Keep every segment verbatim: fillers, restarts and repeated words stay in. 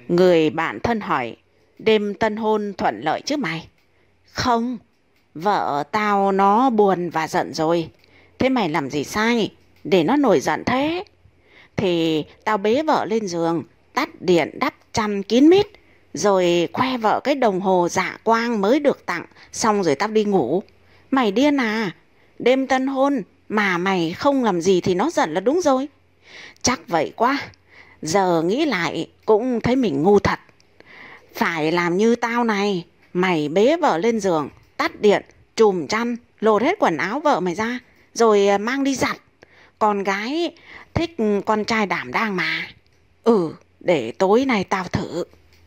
Người bạn thân hỏi, đêm tân hôn thuận lợi chứ mày? Không, vợ tao nó buồn và giận rồi. Thế mày làm gì sai để nó nổi giận thế? Thì tao bế vợ lên giường, tắt điện đắp chăn kín mít, rồi khoe vợ cái đồng hồ dạ quang mới được tặng, xong rồi tao đi ngủ. Mày điên à? Đêm tân hôn mà mày không làm gì thì nó giận là đúng rồi. Chắc vậy quá. Giờ nghĩ lại cũng thấy mình ngu thật. Phải làm như tao này. Mày bế vợ lên giường, tắt điện, trùm chăn, lột hết quần áo vợ mày ra, rồi mang đi giặt. Con gái thích con trai đảm đang mà. Ừ, để tối nay tao thử.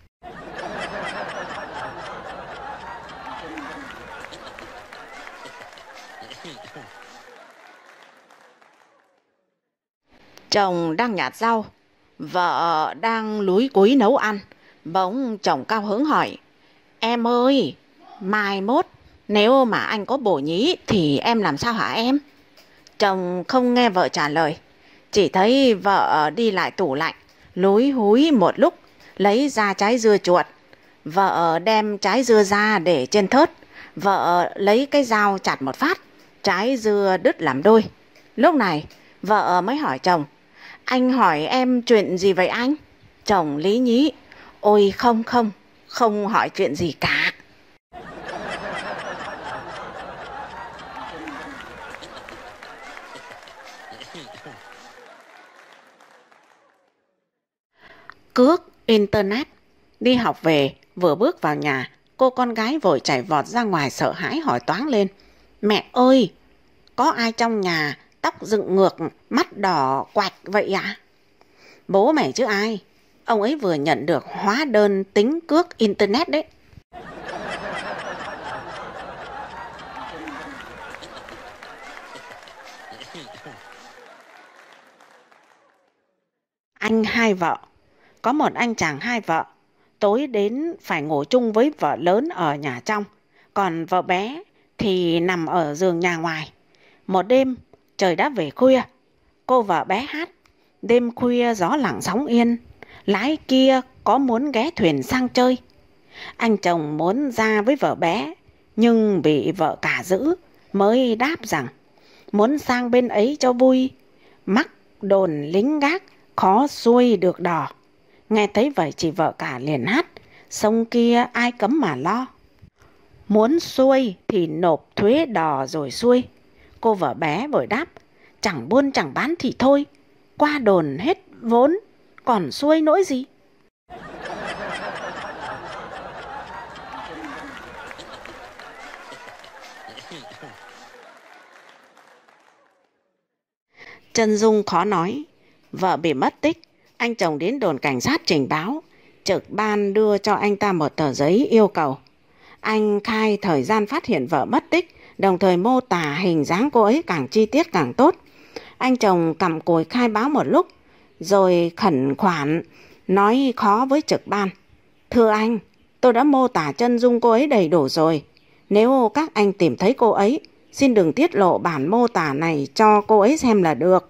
Chồng đang nhặt rau, vợ đang lúi cúi nấu ăn. Bỗng chồng cao hứng hỏi, em ơi, mai mốt nếu mà anh có bổ nhí thì em làm sao hả em? Chồng không nghe vợ trả lời, chỉ thấy vợ đi lại tủ lạnh, lúi húi một lúc, lấy ra trái dưa chuột. Vợ đem trái dưa ra để trên thớt. Vợ lấy cái dao chặt một phát, trái dưa đứt làm đôi. Lúc này vợ mới hỏi chồng, anh hỏi em chuyện gì vậy anh? Chồng lý nhí, ôi không không, không hỏi chuyện gì cả. Cước internet. Đi học về, vừa bước vào nhà, cô con gái vội chạy vọt ra ngoài sợ hãi hỏi toáng lên, mẹ ơi, có ai trong nhà tóc dựng ngược, mắt đỏ quạch vậy ạ? Bố mày chứ ai. Ông ấy vừa nhận được hóa đơn tính cước internet đấy. Anh hai vợ. Có một anh chàng hai vợ. Tối đến phải ngủ chung với vợ lớn ở nhà trong, còn vợ bé thì nằm ở giường nhà ngoài. Một đêm trời đã về khuya, cô vợ bé hát, đêm khuya gió lặng sóng yên, lái kia có muốn ghé thuyền sang chơi. Anh chồng muốn ra với vợ bé, nhưng bị vợ cả giữ, mới đáp rằng muốn sang bên ấy cho vui, mắc đồn lính gác, khó xuôi được đò. Nghe thấy vậy chị vợ cả liền hát, sông kia ai cấm mà lo, muốn xuôi thì nộp thuế đò rồi xuôi. Cô vợ bé vội đáp, chẳng buôn chẳng bán thì thôi, qua đồn hết vốn, còn xuôi nỗi gì. Chân dung khó nói. Vợ bị mất tích, anh chồng đến đồn cảnh sát trình báo. Trực ban đưa cho anh ta một tờ giấy yêu cầu. Anh khai thời gian phát hiện vợ mất tích, đồng thời mô tả hình dáng cô ấy càng chi tiết càng tốt. Anh chồng cặm cụi khai báo một lúc, rồi khẩn khoản nói khó với trực ban, thưa anh, tôi đã mô tả chân dung cô ấy đầy đủ rồi. Nếu các anh tìm thấy cô ấy, xin đừng tiết lộ bản mô tả này cho cô ấy xem là được.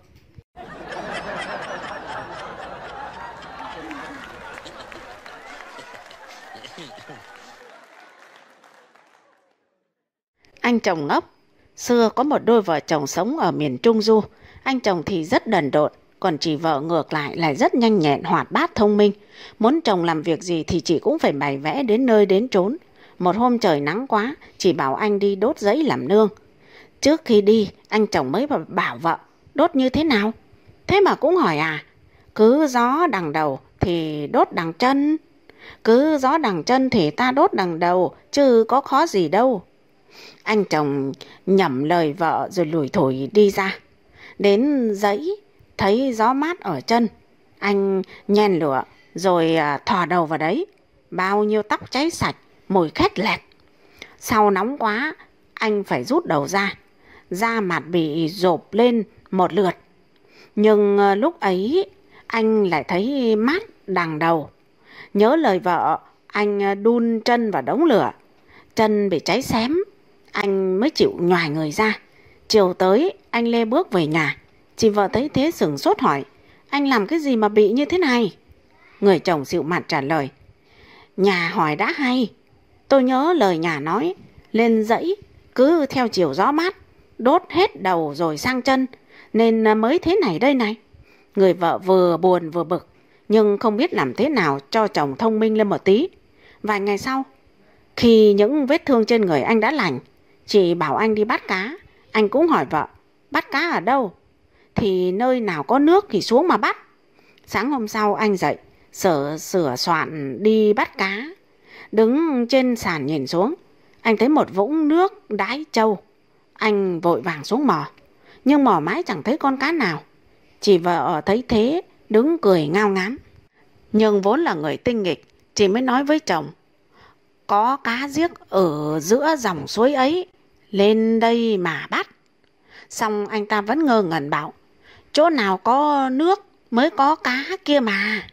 Anh chồng ngốc. Xưa có một đôi vợ chồng sống ở miền Trung Du. Anh chồng thì rất đần độn, còn chị vợ ngược lại lại rất nhanh nhẹn, hoạt bát, thông minh. Muốn chồng làm việc gì thì chị cũng phải bày vẽ đến nơi đến chốn. Một hôm trời nắng quá, chị bảo anh đi đốt giấy làm nương. Trước khi đi, anh chồng mới bảo vợ, đốt như thế nào? Thế mà cũng hỏi à? Cứ gió đằng đầu thì đốt đằng chân. Cứ gió đằng chân thì ta đốt đằng đầu, chứ có khó gì đâu. Anh chồng nhẩm lời vợ rồi lủi thủi đi ra. Đến giấy, thấy gió mát ở chân. Anh nhen lửa rồi thò đầu vào đấy. Bao nhiêu tóc cháy sạch, mùi khét lẹt. Sau nóng quá, anh phải rút đầu ra. Da mặt bị rộp lên một lượt. Nhưng lúc ấy, anh lại thấy mát đằng đầu. Nhớ lời vợ, anh đun chân vào đống lửa. Chân bị cháy xém, anh mới chịu nhoài người ra. Chiều tới, anh lê bước về nhà. Chị vợ thấy thế sửng sốt hỏi, anh làm cái gì mà bị như thế này? Người chồng dịu mặt trả lời: Nhà hỏi đã hay. Tôi nhớ lời nhà nói, lên dãy cứ theo chiều gió mát, đốt hết đầu rồi sang chân, nên mới thế này đây này. Người vợ vừa buồn vừa bực, nhưng không biết làm thế nào cho chồng thông minh lên một tí. Vài ngày sau, khi những vết thương trên người anh đã lành, chị bảo anh đi bắt cá. Anh cũng hỏi vợ: Bắt cá ở đâu? Thì nơi nào có nước thì xuống mà bắt. Sáng hôm sau anh dậy, sửa sửa soạn đi bắt cá. Đứng trên sàn nhìn xuống, anh thấy một vũng nước đáy trâu. Anh vội vàng xuống mò, nhưng mò mãi chẳng thấy con cá nào. Chị vợ thấy thế, đứng cười ngao ngán. Nhưng vốn là người tinh nghịch, chị mới nói với chồng: Có cá giếc ở giữa dòng suối ấy, lên đây mà bắt. Xong anh ta vẫn ngơ ngẩn bảo: Chỗ nào có nước mới có cá kia mà.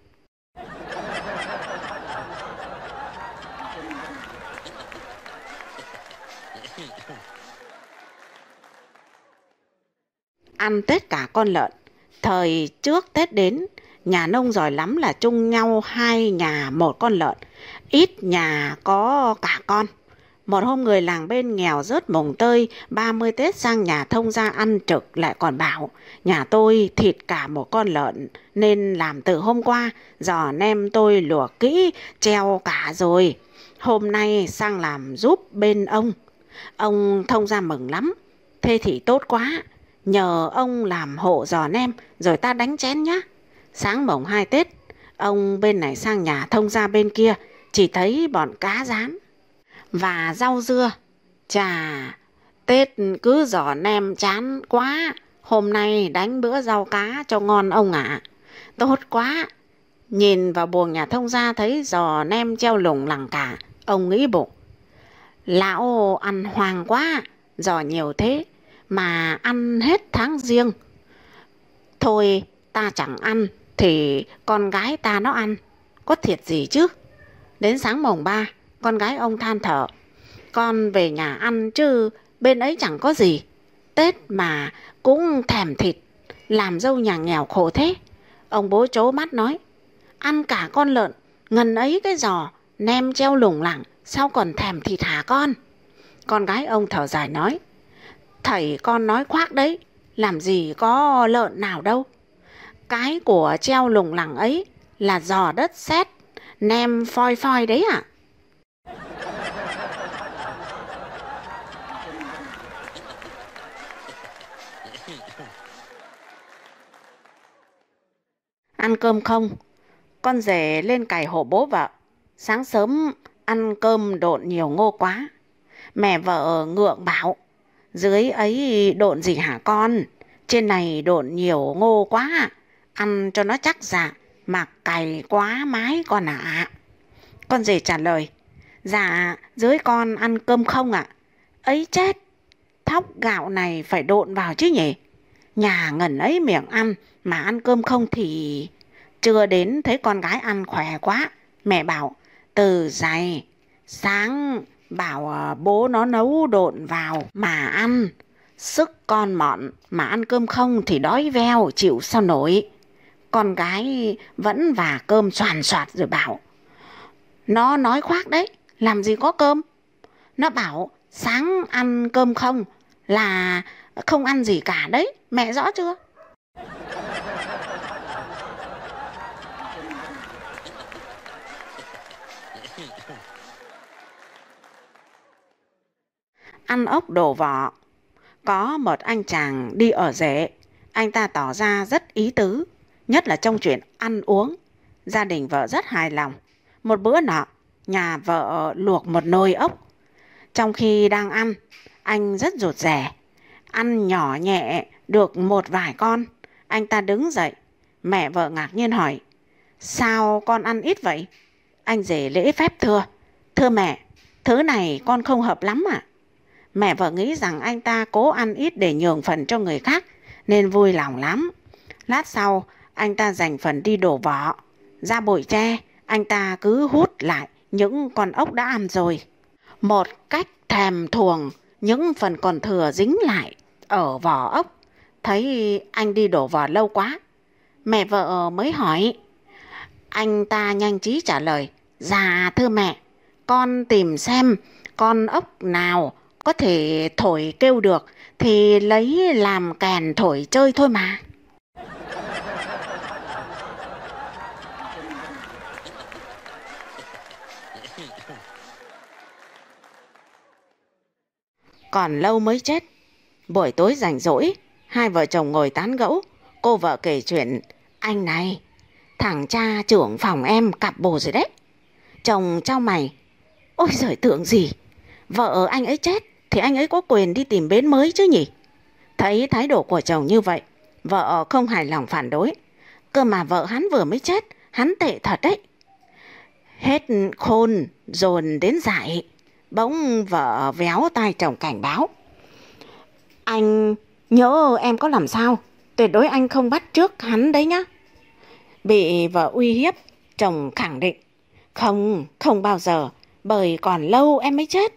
Ăn Tết cả con lợn. Thời trước Tết đến, nhà nông giỏi lắm là chung nhau hai nhà một con lợn, ít nhà có cả con. Một hôm người làng bên nghèo rớt mồng tơi ba mươi Tết sang nhà thông gia ăn trực, lại còn bảo: Nhà tôi thịt cả một con lợn nên làm từ hôm qua, giò nem tôi luộc kỹ treo cả rồi, hôm nay sang làm giúp bên ông. Ông thông gia mừng lắm: Thế thì tốt quá, nhờ ông làm hộ giò nem rồi ta đánh chén nhá. Sáng mồng hai Tết, ông bên này sang nhà thông gia bên kia, chỉ thấy bọn cá rán và rau dưa. Chà, Tết cứ giò nem chán quá, hôm nay đánh bữa rau cá cho ngon ông ạ. À. Tốt quá. Nhìn vào buồng nhà thông gia thấy giò nem treo lủng lẳng cả, ông nghĩ bụng: Lão ăn hoang quá, giò nhiều thế mà ăn hết tháng Giêng. Thôi ta chẳng ăn thì con gái ta nó ăn, có thiệt gì chứ. Đến sáng mồng ba, con gái ông than thở: Con về nhà ăn chứ bên ấy chẳng có gì. Tết mà cũng thèm thịt, làm dâu nhà nghèo khổ thế. Ông bố trố mắt nói: Ăn cả con lợn, ngần ấy cái giò nem treo lủng lẳng, sao còn thèm thịt hả con? Con gái ông thở dài nói: Thầy con nói khoác đấy, làm gì có lợn nào đâu. Cái của treo lủng lẳng ấy là giò đất sét, nem phoi phoi đấy ạ. À? Ăn cơm không? Con rể lên cày hộ bố vợ. Sáng sớm ăn cơm độn nhiều ngô quá. Mẹ vợ ngượng bảo: Dưới ấy độn gì hả con? Trên này độn nhiều ngô quá, ăn cho nó chắc dạ, mà cày quá mái con ạ. À. Con rể trả lời: Dạ, dưới con ăn cơm không ạ. À? Ấy chết, thóc gạo này phải độn vào chứ nhỉ? Nhà ngần ấy miệng ăn mà ăn cơm không thì... Trưa đến thấy con gái ăn khỏe quá, mẹ bảo: Từ dày, sáng bảo bố nó nấu độn vào mà ăn. Sức con mọn mà ăn cơm không thì đói veo, chịu sao nổi. Con gái vẫn vả cơm xoàn xoạt rồi bảo: Nó nói khoác đấy, làm gì có cơm. Nó bảo sáng ăn cơm không là không ăn gì cả đấy, mẹ rõ chưa? Ăn ốc đổ vỏ. Có một anh chàng đi ở rể, anh ta tỏ ra rất ý tứ, nhất là trong chuyện ăn uống. Gia đình vợ rất hài lòng. Một bữa nọ, nhà vợ luộc một nồi ốc. Trong khi đang ăn, anh rất rụt rè. Ăn nhỏ nhẹ được một vài con, anh ta đứng dậy. Mẹ vợ ngạc nhiên hỏi: Sao con ăn ít vậy? Anh rể lễ phép thưa: Thưa mẹ, thứ này con không hợp lắm ạ. À? Mẹ vợ nghĩ rằng anh ta cố ăn ít để nhường phần cho người khác, nên vui lòng lắm. Lát sau, anh ta dành phần đi đổ vỏ. Ra bụi tre, anh ta cứ hút lại những con ốc đã ăn rồi. Một cách thèm thuồng những phần còn thừa dính lại ở vỏ ốc. Thấy anh đi đổ vỏ lâu quá, mẹ vợ mới hỏi: Anh ta nhanh trí trả lời: Dạ thưa mẹ, con tìm xem con ốc nào có thể thổi kêu được thì lấy làm kèn thổi chơi thôi mà. Còn lâu mới chết. Buổi tối rảnh rỗi, hai vợ chồng ngồi tán gẫu. Cô vợ kể chuyện: Anh này, thằng cha trưởng phòng em cặp bồ rồi đấy. Chồng trao mày: Ôi giời, tưởng gì, vợ anh ấy chết thì anh ấy có quyền đi tìm bến mới chứ nhỉ. Thấy thái độ của chồng như vậy, vợ không hài lòng phản đối: Cơ mà vợ hắn vừa mới chết, hắn tệ thật đấy. Hết khôn dồn đến dại. Bỗng vợ véo tai chồng cảnh báo: Anh nhớ em có làm sao, tuyệt đối anh không bắt chước hắn đấy nhá. Bị vợ uy hiếp, chồng khẳng định: Không, không bao giờ, bởi còn lâu em mới chết.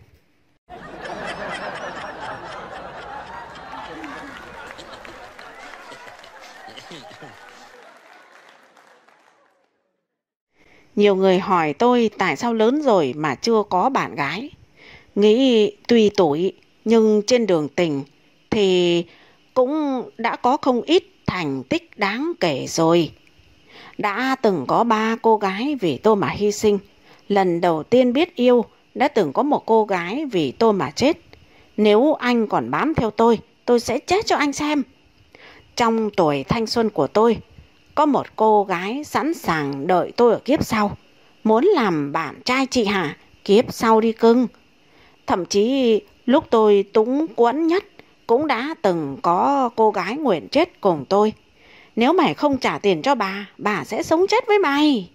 Nhiều người hỏi tôi tại sao lớn rồi mà chưa có bạn gái. Nghĩ tuy tuổi nhưng trên đường tình thì cũng đã có không ít thành tích đáng kể rồi. Đã từng có ba cô gái vì tôi mà hy sinh. Lần đầu tiên biết yêu, đã từng có một cô gái vì tôi mà chết. Nếu anh còn bám theo tôi, tôi sẽ chết cho anh xem. Trong tuổi thanh xuân của tôi, có một cô gái sẵn sàng đợi tôi ở kiếp sau. Muốn làm bạn trai chị hả? Kiếp sau đi cưng. Thậm chí lúc tôi túng quẫn nhất, cũng đã từng có cô gái nguyện chết cùng tôi. Nếu mày không trả tiền cho bà, bà sẽ sống chết với mày.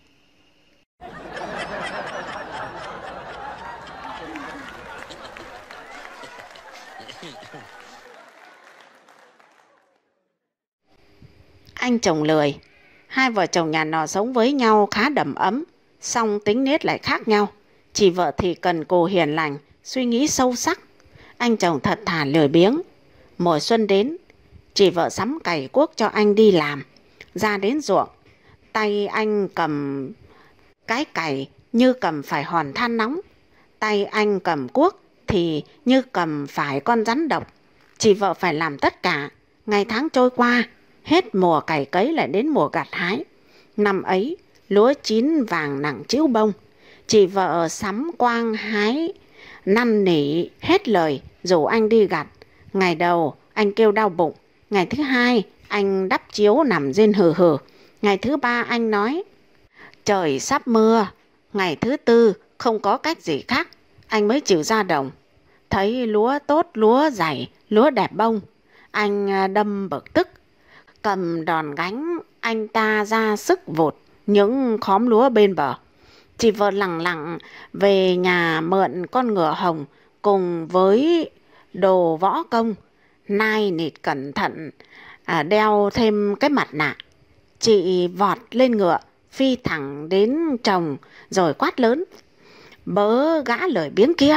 Anh chồng lười. Hai vợ chồng nhà nọ sống với nhau khá đầm ấm, song tính nết lại khác nhau. Chị vợ thì cần cù hiền lành, suy nghĩ sâu sắc. Anh chồng thật thà lười biếng. Mùa xuân đến, chị vợ sắm cày cuốc cho anh đi làm. Ra đến ruộng, tay anh cầm cái cày như cầm phải hòn than nóng. Tay anh cầm cuốc thì như cầm phải con rắn độc. Chị vợ phải làm tất cả. Ngày tháng trôi qua, hết mùa cày cấy lại đến mùa gặt hái. Năm ấy, lúa chín vàng nặng trĩu bông. Chị vợ sắm quang hái năn nỉ hết lời rủ anh đi gặt. Ngày đầu anh kêu đau bụng. Ngày thứ hai anh đắp chiếu nằm rên hừ hừ. Ngày thứ ba anh nói trời sắp mưa. Ngày thứ tư không có cách gì khác, anh mới chịu ra đồng. Thấy lúa tốt, lúa dày, lúa đẹp bông, anh đâm bực tức. Cầm đòn gánh, anh ta ra sức vụt những khóm lúa bên bờ. Chị vợ lẳng lặng về nhà mượn con ngựa hồng cùng với đồ võ công, nai nịt cẩn thận, à, đeo thêm cái mặt nạ. Chị vọt lên ngựa, phi thẳng đến chồng rồi quát lớn: Bớ gã lời biếng kia,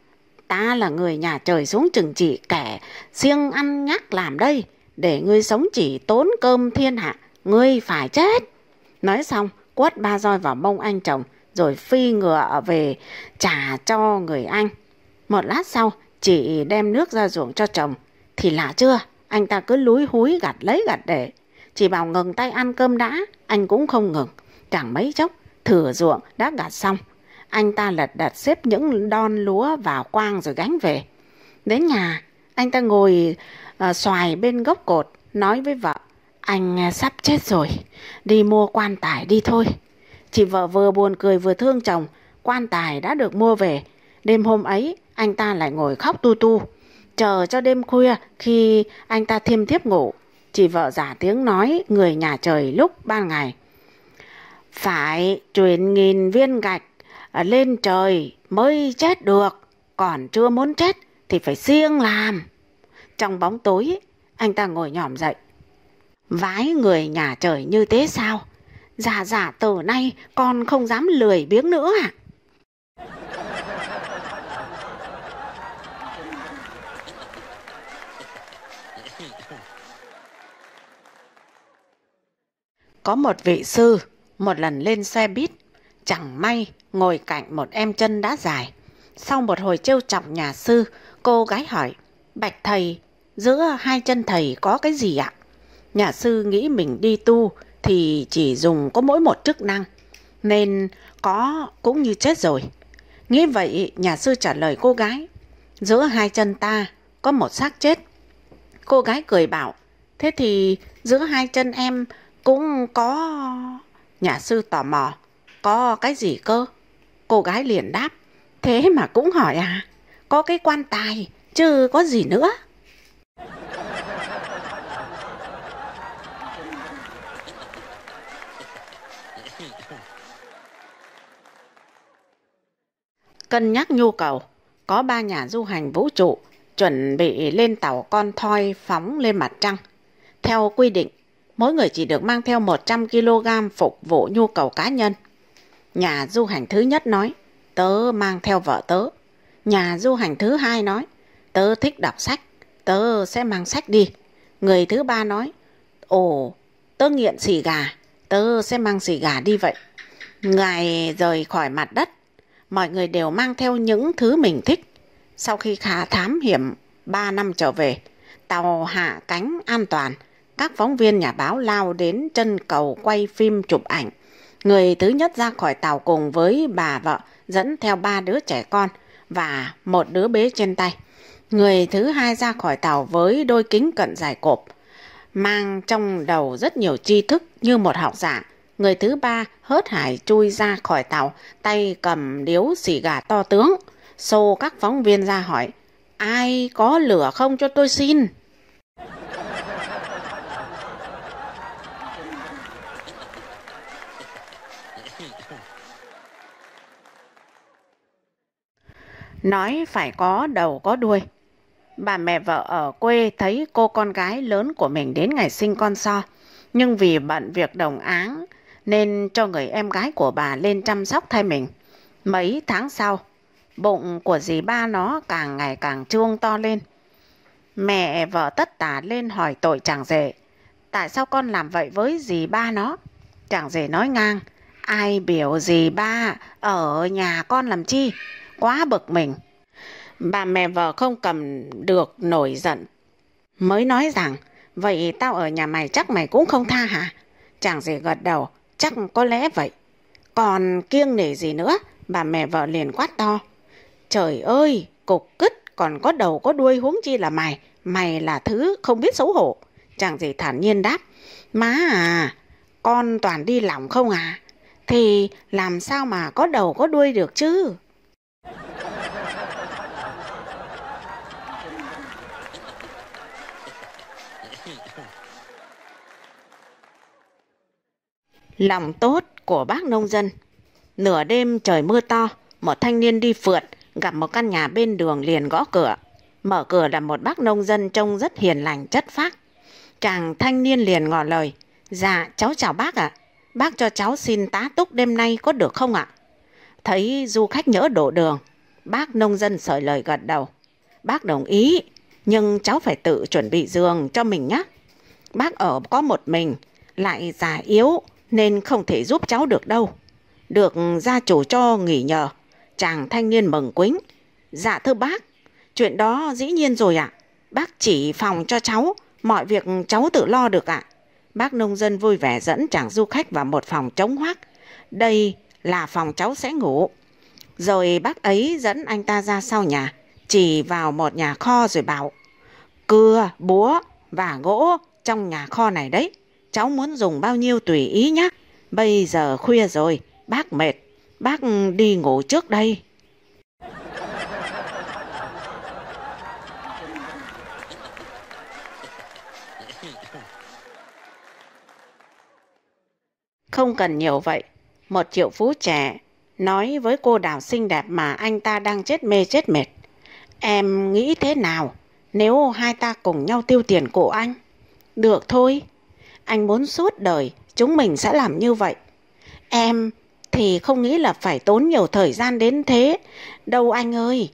ta là người nhà trời xuống trừng trị kẻ siêng ăn nhắc làm đây, để ngươi sống chỉ tốn cơm thiên hạ, ngươi phải chết. Nói xong quất ba roi vào mông anh chồng, rồi phi ngựa về trả cho người anh. Một lát sau, chị đem nước ra ruộng cho chồng, thì lạ chưa, anh ta cứ lúi húi gặt lấy gặt để. Chị bảo ngừng tay ăn cơm đã, anh cũng không ngừng. Chẳng mấy chốc, thửa ruộng đã gặt xong. Anh ta lật đật xếp những đon lúa vào quang rồi gánh về. Đến nhà, anh ta ngồi uh, xoài bên gốc cột, nói với vợ: Anh sắp chết rồi, đi mua quan tài đi thôi. Chị vợ vừa buồn cười vừa thương chồng. Quan tài đã được mua về. Đêm hôm ấy, anh ta lại ngồi khóc tu tu. Chờ cho đêm khuya, khi anh ta thiêm thiếp ngủ, chị vợ giả tiếng nói người nhà trời lúc ban ngày: Phải chuyển nghìn viên gạch lên trời mới chết được, còn chưa muốn chết thì phải siêng làm. Trong bóng tối, anh ta ngồi nhỏm dậy: Vái người nhà trời như thế sao? Dạ dạ, từ nay con không dám lười biếng nữa à? Có một vị sư Một lần lên xe buýt, chẳng may ngồi cạnh một em chân đã dài. Sau một hồi trêu chọc nhà sư, cô gái hỏi: "Bạch thầy, giữa hai chân thầy có cái gì ạ?" Nhà sư nghĩ mình đi tu thì chỉ dùng có mỗi một chức năng, nên có cũng như chết rồi. Nghĩ vậy, nhà sư trả lời cô gái: "Giữa hai chân ta có một xác chết." Cô gái cười bảo: "Thế thì giữa hai chân em cũng có..." Nhà sư tò mò: "Có cái gì cơ?" Cô gái liền đáp: "Thế mà cũng hỏi à? Có cái quan tài, chứ có gì nữa." Cân nhắc nhu cầu, có ba nhà du hành vũ trụ chuẩn bị lên tàu con thoi phóng lên mặt trăng. Theo quy định, mỗi người chỉ được mang theo một trăm ki lô gam phục vụ nhu cầu cá nhân. Nhà du hành thứ nhất nói: "Tớ mang theo vợ tớ." Nhà du hành thứ hai nói: "Tớ thích đọc sách, tớ sẽ mang sách đi." Người thứ ba nói: "Ồ, tớ nghiện xì gà, tớ sẽ mang xì gà đi vậy." Ngày rời khỏi mặt đất, mọi người đều mang theo những thứ mình thích. Sau khi khá thám hiểm ba năm trở về, tàu hạ cánh an toàn. Các phóng viên nhà báo lao đến chân cầu quay phim chụp ảnh. Người thứ nhất ra khỏi tàu cùng với bà vợ dẫn theo ba đứa trẻ con và một đứa bế trên tay. Người thứ hai ra khỏi tàu với đôi kính cận dài cộp, mang trong đầu rất nhiều tri thức như một học giả. Người thứ ba hớt hải chui ra khỏi tàu, tay cầm điếu xì gà to tướng. Xô các phóng viên ra hỏi: "Ai có lửa không cho tôi xin?" Nói phải có đầu có đuôi. Bà mẹ vợ ở quê thấy cô con gái lớn của mình đến ngày sinh con so, nhưng vì bận việc đồng áng nên cho người em gái của bà lên chăm sóc thay mình. Mấy tháng sau, bụng của dì ba nó càng ngày càng trương to lên. Mẹ vợ tất tả lên hỏi tội chàng rể: "Tại sao con làm vậy với dì ba nó?" Chàng rể nói ngang: "Ai biểu dì ba ở nhà con làm chi?" Quá bực mình. Bà mẹ vợ không cầm được nổi giận, mới nói rằng: "Vậy tao ở nhà mày chắc mày cũng không tha hả?" Chàng rể gật đầu: "Chắc có lẽ vậy." Còn kiêng nể gì nữa, bà mẹ vợ liền quát to: "Trời ơi, cục cứt còn có đầu có đuôi, huống chi là mày, mày là thứ không biết xấu hổ." Chàng rể thản nhiên đáp: "Má à, con toàn đi lỏng không à, thì làm sao mà có đầu có đuôi được chứ?" Lòng tốt của bác nông dân. Nửa đêm trời mưa to, một thanh niên đi phượt gặp một căn nhà bên đường liền gõ cửa. Mở cửa là một bác nông dân trông rất hiền lành chất phác. Chàng thanh niên liền ngỏ lời: "Dạ cháu chào bác ạ. Bác cho cháu xin tá túc đêm nay có được không ạ?" Thấy du khách nhỡ đổ đường, bác nông dân sởi lời gật đầu: "Bác đồng ý, nhưng cháu phải tự chuẩn bị giường cho mình nhé. Bác ở có một mình, lại già yếu nên không thể giúp cháu được đâu." Được gia chủ cho nghỉ nhờ, chàng thanh niên mừng quính: "Dạ thưa bác, chuyện đó dĩ nhiên rồi ạ. Bác chỉ phòng cho cháu, mọi việc cháu tự lo được ạ." Bác nông dân vui vẻ dẫn chàng du khách vào một phòng trống hoác. "Đây là phòng cháu sẽ ngủ." Rồi bác ấy dẫn anh ta ra sau nhà, chỉ vào một nhà kho rồi bảo: "Cưa, búa và gỗ trong nhà kho này đấy. Cháu muốn dùng bao nhiêu tùy ý nhé. Bây giờ khuya rồi, bác mệt, bác đi ngủ trước đây." Không cần nhiều vậy. Một triệu phú trẻ nói với cô đào xinh đẹp mà anh ta đang chết mê chết mệt: "Em nghĩ thế nào nếu hai ta cùng nhau tiêu tiền của anh?" "Được thôi, anh muốn suốt đời chúng mình sẽ làm như vậy. Em thì không nghĩ là phải tốn nhiều thời gian đến thế đâu anh ơi."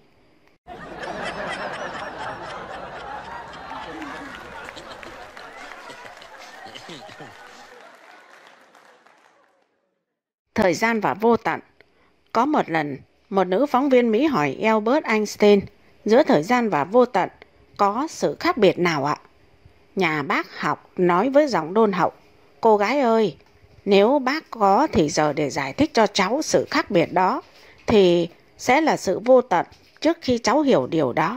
Thời gian và vô tận. Có một lần, một nữ phóng viên Mỹ hỏi Albert Einstein, giữa thời gian và vô tận có sự khác biệt nào ạ? Nhà bác học nói với giọng đôn hậu, cô gái ơi, nếu bác có thì giờ để giải thích cho cháu sự khác biệt đó, thì sẽ là sự vô tận trước khi cháu hiểu điều đó.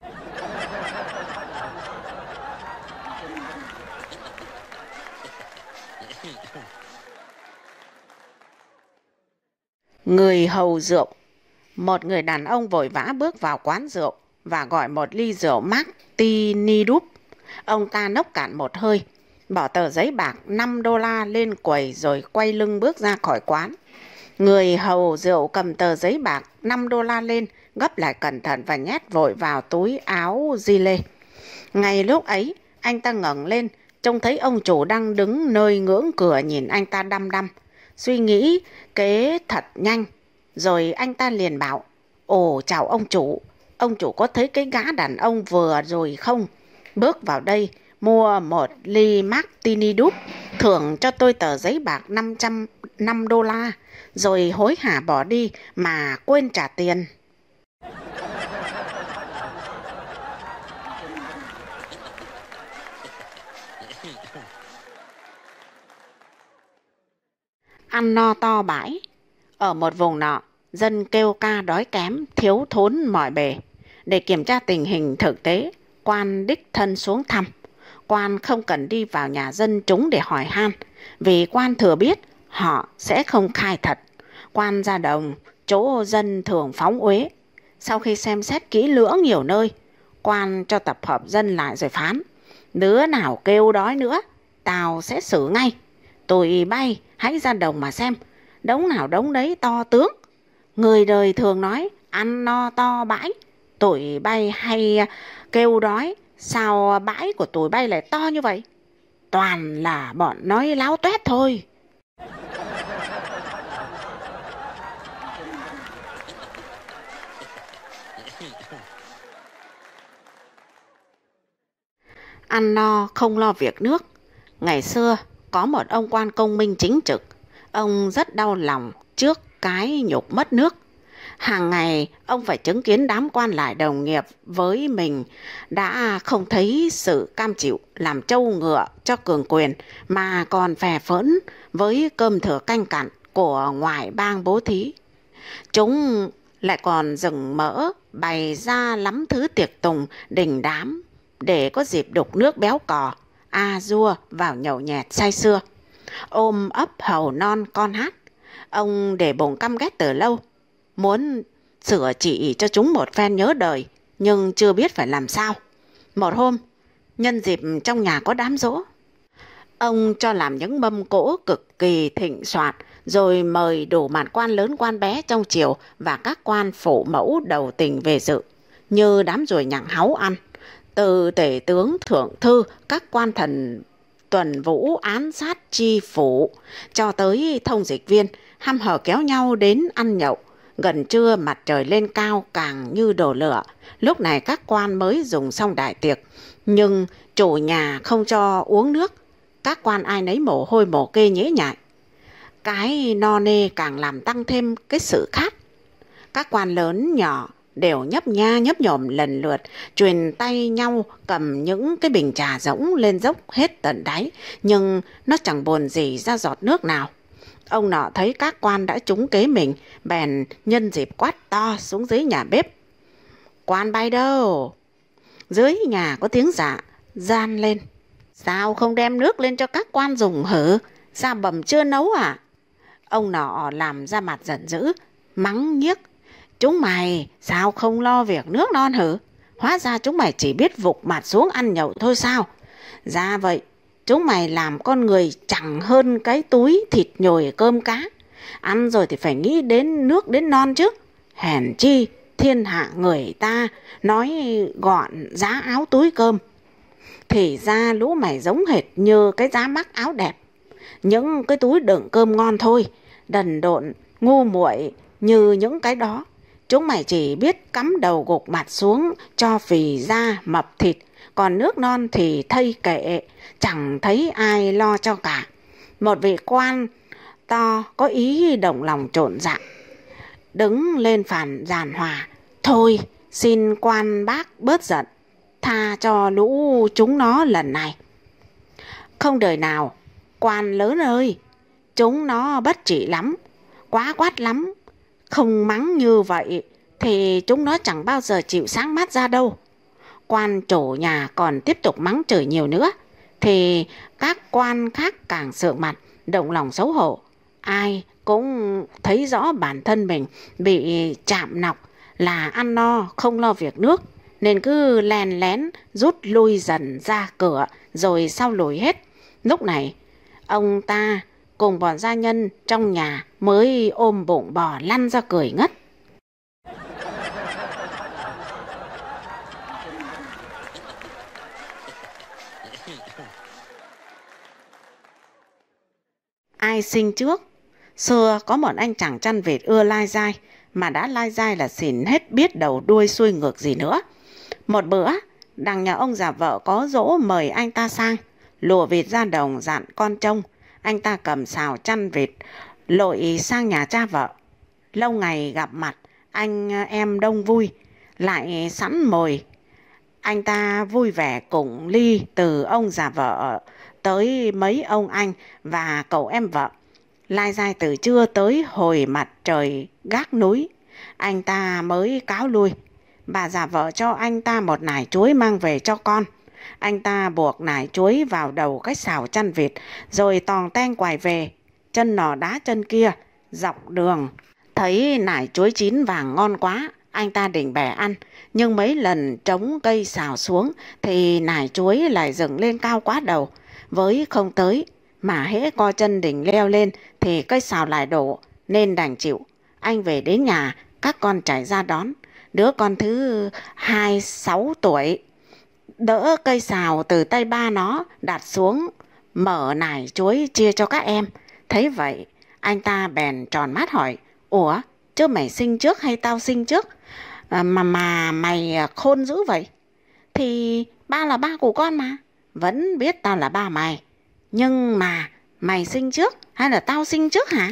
Người hầu rượu. Một người đàn ông vội vã bước vào quán rượu và gọi một ly rượu Martini đúp. Ông ta nốc cạn một hơi, bỏ tờ giấy bạc năm đô la lên quầy rồi quay lưng bước ra khỏi quán. Người hầu rượu cầm tờ giấy bạc năm đô la lên, gấp lại cẩn thận và nhét vội vào túi áo gilet. Ngay lúc ấy, anh ta ngẩng lên, trông thấy ông chủ đang đứng nơi ngưỡng cửa nhìn anh ta đăm đăm. Suy nghĩ kế thật nhanh, rồi anh ta liền bảo, ồ chào ông chủ, ông chủ có thấy cái gã đàn ông vừa rồi không? Bước vào đây, mua một ly Martini đúp, thưởng cho tôi tờ giấy bạc năm trăm năm đô la, rồi hối hả bỏ đi mà quên trả tiền. Ăn no to bãi. Ở một vùng nọ, dân kêu ca đói kém, thiếu thốn mọi bề. Để kiểm tra tình hình thực tế, quan đích thân xuống thăm. Quan không cần đi vào nhà dân chúng để hỏi han, vì quan thừa biết họ sẽ không khai thật. Quan ra đồng, chỗ dân thường phóng uế. Sau khi xem xét kỹ lưỡng nhiều nơi, quan cho tập hợp dân lại rồi phán, đứa nào kêu đói nữa, tao sẽ xử ngay. Tụi bay hãy ra đồng mà xem, đống nào đống đấy to tướng. Người đời thường nói ăn no to bãi, tụi bay hay kêu đói, sao bãi của tụi bay lại to như vậy? Toàn là bọn nói láo toét thôi. Ăn no không lo việc nước. Ngày xưa có một ông quan công minh chính trực. Ông rất đau lòng trước cái nhục mất nước. Hàng ngày ông phải chứng kiến đám quan lại đồng nghiệp với mình đã không thấy sự cam chịu làm trâu ngựa cho cường quyền, mà còn phè phỡn với cơm thừa canh cặn của ngoại bang bố thí. Chúng lại còn rừng mỡ bày ra lắm thứ tiệc tùng đình đám để có dịp đục nước béo cò, a dua vào nhậu nhẹt say sưa. Ôm ấp hầu non con hát, ông để bụng căm ghét từ lâu, muốn sửa chỉ cho chúng một phen nhớ đời, nhưng chưa biết phải làm sao. Một hôm, nhân dịp trong nhà có đám giỗ, ông cho làm những mâm cỗ cực kỳ thịnh soạn, rồi mời đủ mặt quan lớn quan bé trong triều và các quan phụ mẫu đầu tình về dự, như đám ruồi nhặng háu ăn. Từ tể tướng thượng thư, các quan thần tuần vũ án sát chi phủ, cho tới thông dịch viên, hăm hở kéo nhau đến ăn nhậu. Gần trưa mặt trời lên cao càng như đổ lửa. Lúc này các quan mới dùng xong đại tiệc, nhưng chủ nhà không cho uống nước. Các quan ai nấy mồ hôi mồ kê nhễ nhại. Cái no nê càng làm tăng thêm cái sự khát. Các quan lớn nhỏ đều nhấp nha nhấp nhổm lần lượt, truyền tay nhau cầm những cái bình trà rỗng lên dốc hết tận đáy, nhưng nó chẳng buồn gì ra giọt nước nào. Ông nọ thấy các quan đã trúng kế mình, bèn nhân dịp quát to xuống dưới nhà bếp, quan bay đâu? Dưới nhà có tiếng dạ gian lên, sao không đem nước lên cho các quan dùng hử? Da bầm chưa nấu à? Ông nọ làm ra mặt giận dữ, mắng nhiếc, chúng mày sao không lo việc nước non hử? Hóa ra chúng mày chỉ biết vụt mặt xuống ăn nhậu thôi sao? Ra vậy, chúng mày làm con người chẳng hơn cái túi thịt nhồi cơm cá. Ăn rồi thì phải nghĩ đến nước đến non chứ. Hèn chi thiên hạ người ta nói gọn giá áo túi cơm, thì ra lũ mày giống hệt như cái giá mắc áo đẹp, những cái túi đựng cơm ngon thôi. Đần độn ngu muội như những cái đó. Chúng mày chỉ biết cắm đầu gục mặt xuống cho phì da mập thịt, còn nước non thì thây kệ, chẳng thấy ai lo cho cả. Một vị quan to có ý động lòng trộn dạ, đứng lên phản giàn hòa. Thôi, xin quan bác bớt giận, tha cho lũ chúng nó lần này. Không đời nào, quan lớn ơi, chúng nó bất trị lắm, quá quát lắm. Không mắng như vậy thì chúng nó chẳng bao giờ chịu sáng mắt ra đâu. Quan chủ nhà còn tiếp tục mắng chửi nhiều nữa thì các quan khác càng sượng mặt, động lòng xấu hổ. Ai cũng thấy rõ bản thân mình bị chạm nọc là ăn no không lo việc nước, nên cứ len lén rút lui dần ra cửa rồi sau lùi hết. Lúc này ông ta cùng bọn gia nhân trong nhà mới ôm bụng bò lăn ra cười ngất. Ai sinh trước? Xưa có một anh chàng chăn vịt ưa lai dai, mà đã lai dai là xỉn hết biết đầu đuôi xuôi ngược gì nữa. Một bữa, đằng nhà ông già vợ có dỗ mời anh ta sang, lùa vịt ra đồng dặn con trông. Anh ta cầm xào chăn vịt lội sang nhà cha vợ. Lâu ngày gặp mặt, anh em đông vui, lại sẵn mồi. Anh ta vui vẻ cùng ly từ ông già vợ tới mấy ông anh và cậu em vợ. Lai dai từ trưa tới hồi mặt trời gác núi, anh ta mới cáo lui. Bà già vợ cho anh ta một nải chuối mang về cho con. Anh ta buộc nải chuối vào đầu cái xào chăn vịt, rồi tòng ten quài về, chân nọ đá chân kia, dọc đường. Thấy nải chuối chín vàng ngon quá, anh ta định bẻ ăn, nhưng mấy lần trống cây xào xuống thì nải chuối lại dựng lên cao quá đầu, với không tới. Mà hễ co chân định leo lên thì cây xào lại đổ, nên đành chịu. Anh về đến nhà, các con chạy ra đón. Đứa con thứ hai sáu tuổi đỡ cây xào từ tay ba nó đặt xuống, mở nải chuối chia cho các em. Thấy vậy, anh ta bèn tròn mắt hỏi: Ủa, chứ mày sinh trước hay tao sinh trước à, mà mà mày khôn dữ vậy? Thì ba là ba của con mà. Vẫn biết tao là ba mày, nhưng mà mày sinh trước hay là tao sinh trước hả?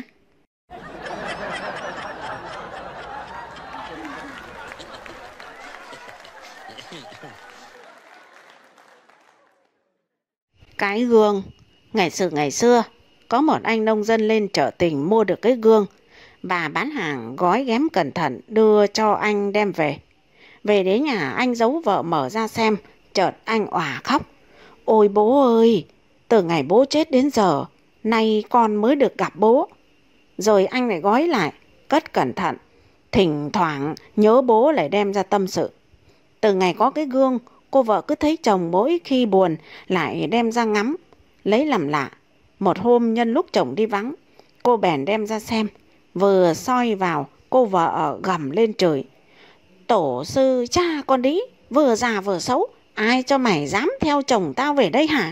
Cái gương. Ngày xưa ngày xưa, có một anh nông dân lên chợ tỉnh mua được cái gương. Bà bán hàng gói ghém cẩn thận đưa cho anh đem về. Về đến nhà anh giấu vợ mở ra xem, chợt anh òa khóc: Ôi bố ơi, từ ngày bố chết đến giờ, nay con mới được gặp bố. Rồi anh lại gói lại, cất cẩn thận. Thỉnh thoảng nhớ bố lại đem ra tâm sự. Từ ngày có cái gương, cô vợ cứ thấy chồng mỗi khi buồn lại đem ra ngắm, lấy làm lạ. Một hôm nhân lúc chồng đi vắng, cô bèn đem ra xem. Vừa soi vào, cô vợ gầm lên trời: Tổ sư cha con đĩ, vừa già vừa xấu, ai cho mày dám theo chồng tao về đây hả?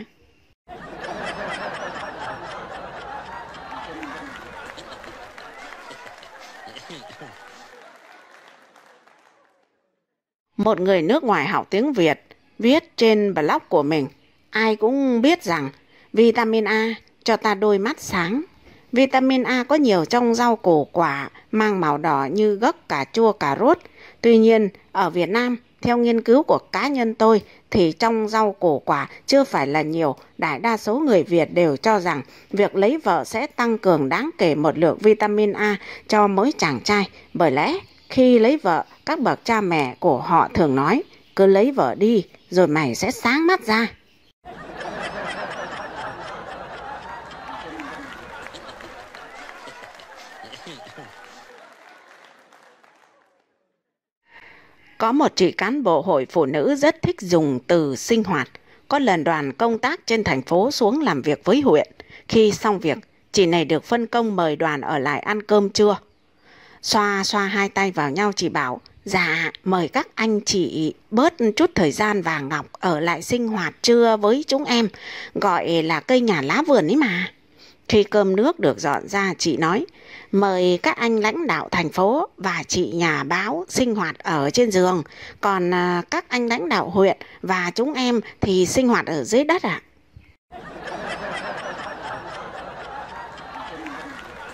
Một người nước ngoài học tiếng Việt viết trên blog của mình: Ai cũng biết rằng vitamin A cho ta đôi mắt sáng. Vitamin A có nhiều trong rau củ quả mang màu đỏ như gấc, cà chua, cà rốt. Tuy nhiên, ở Việt Nam, theo nghiên cứu của cá nhân tôi, thì trong rau củ quả chưa phải là nhiều. Đại đa số người Việt đều cho rằng việc lấy vợ sẽ tăng cường đáng kể một lượng vitamin A cho mỗi chàng trai. Bởi lẽ, khi lấy vợ, các bậc cha mẹ của họ thường nói: Cứ lấy vợ đi, rồi mày sẽ sáng mắt ra. Có một chị cán bộ hội phụ nữ rất thích dùng từ sinh hoạt. Có lần đoàn công tác trên thành phố xuống làm việc với huyện. Khi xong việc, chị này được phân công mời đoàn ở lại ăn cơm trưa. Xoa xoa hai tay vào nhau, chị bảo: Dạ, mời các anh chị bớt chút thời gian và Ngọc ở lại sinh hoạt trưa với chúng em, gọi là cây nhà lá vườn ấy mà. Khi cơm nước được dọn ra, chị nói: Mời các anh lãnh đạo thành phố và chị nhà báo sinh hoạt ở trên giường, còn các anh lãnh đạo huyện và chúng em thì sinh hoạt ở dưới đất ạ.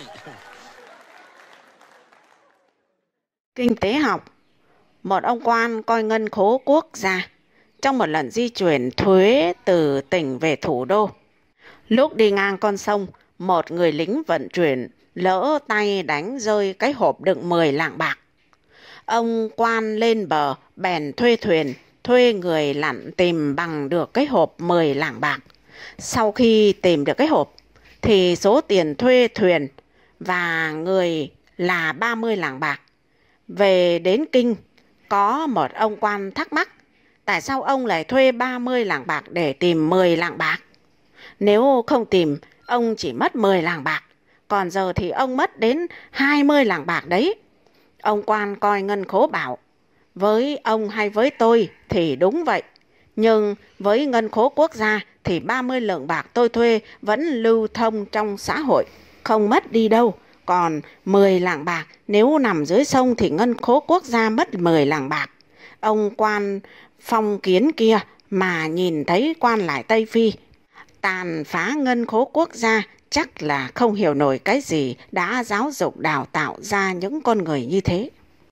Kinh tế học. Một ông quan coi ngân khố quốc gia trong một lần di chuyển thuế từ tỉnh về thủ đô. Lúc đi ngang con sông, một người lính vận chuyển lỡ tay đánh rơi cái hộp đựng mười lạng bạc. Ông quan lên bờ bèn thuê thuyền, thuê người lặn tìm bằng được cái hộp mười lạng bạc. Sau khi tìm được cái hộp thì số tiền thuê thuyền và người là ba mươi lạng bạc. Về đến kinh, có một ông quan thắc mắc tại sao ông lại thuê ba mươi lạng bạc để tìm mười lạng bạc. Nếu không tìm, ông chỉ mất mười lạng bạc, còn giờ thì ông mất đến hai mươi lạng bạc đấy. Ông quan coi ngân khố bảo, với ông hay với tôi thì đúng vậy, nhưng với ngân khố quốc gia thì ba mươi lượng bạc tôi thuê vẫn lưu thông trong xã hội, không mất đi đâu. Còn mười lạng bạc nếu nằm dưới sông thì ngân khố quốc gia mất mười lạng bạc. Ông quan phong kiến kia mà nhìn thấy quan lại Tây Phi tàn phá ngân khố quốc gia, chắc là không hiểu nổi cái gì đã giáo dục đào tạo ra những con người như thế.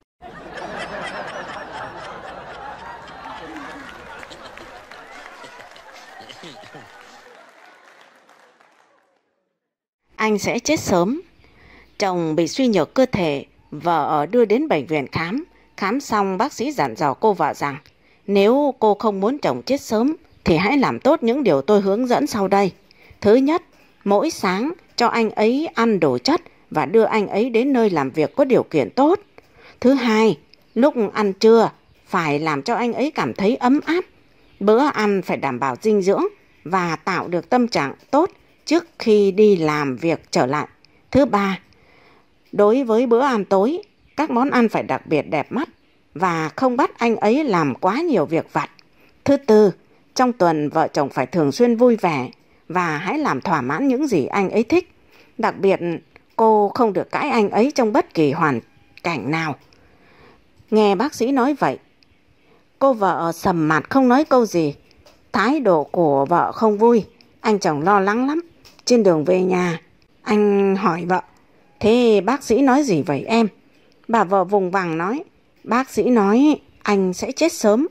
Anh sẽ chết sớm. Chồng bị suy nhược cơ thể, vợ đưa đến bệnh viện khám. Khám xong bác sĩ dặn dò cô vợ rằng nếu cô không muốn chồng chết sớm thì hãy làm tốt những điều tôi hướng dẫn sau đây. Thứ nhất, mỗi sáng cho anh ấy ăn đủ chất và đưa anh ấy đến nơi làm việc có điều kiện tốt. Thứ hai, lúc ăn trưa phải làm cho anh ấy cảm thấy ấm áp. Bữa ăn phải đảm bảo dinh dưỡng và tạo được tâm trạng tốt trước khi đi làm việc trở lại. Thứ ba, đối với bữa ăn tối, các món ăn phải đặc biệt đẹp mắt và không bắt anh ấy làm quá nhiều việc vặt. Thứ tư, trong tuần vợ chồng phải thường xuyên vui vẻ và hãy làm thỏa mãn những gì anh ấy thích. Đặc biệt, cô không được cãi anh ấy trong bất kỳ hoàn cảnh nào. Nghe bác sĩ nói vậy, cô vợ sầm mặt không nói câu gì. Thái độ của vợ không vui, anh chồng lo lắng lắm. Trên đường về nhà, anh hỏi vợ, thế bác sĩ nói gì vậy em? Bà vợ vùng vằng nói, bác sĩ nói anh sẽ chết sớm.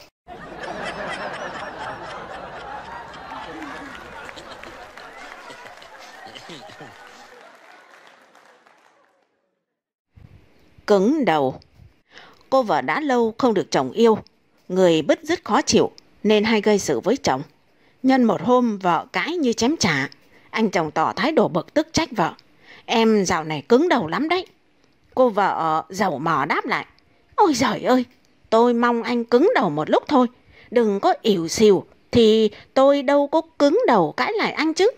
Cứng đầu. Cô vợ đã lâu không được chồng yêu, người bứt rứt khó chịu nên hay gây sự với chồng. Nhân một hôm vợ cãi như chém chả, anh chồng tỏ thái độ bực tức trách vợ, em dạo này cứng đầu lắm đấy. Cô vợ dầu mỏ đáp lại, ôi giời ơi, tôi mong anh cứng đầu một lúc thôi, đừng có ỉu xìu thì tôi đâu có cứng đầu cãi lại anh chứ.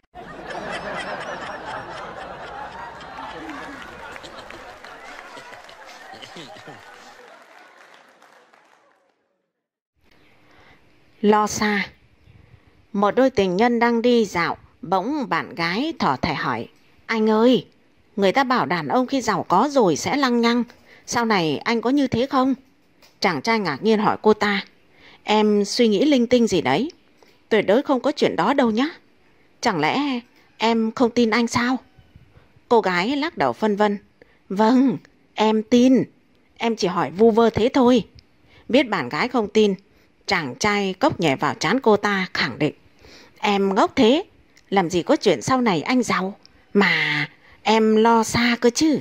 Lo xa. Một đôi tình nhân đang đi dạo, bỗng bạn gái thỏ thẻ hỏi, anh ơi, người ta bảo đàn ông khi giàu có rồi sẽ lăng nhăng, sau này anh có như thế không? Chàng trai ngạc nhiên hỏi cô ta, em suy nghĩ linh tinh gì đấy? Tuyệt đối không có chuyện đó đâu nhá. Chẳng lẽ em không tin anh sao? Cô gái lắc đầu phân vân, vâng, em tin, em chỉ hỏi vu vơ thế thôi. Biết bạn gái không tin, chàng trai cốc nhẹ vào trán cô ta khẳng định, em ngốc thế, làm gì có chuyện sau này anh giàu, mà em lo xa cơ chứ.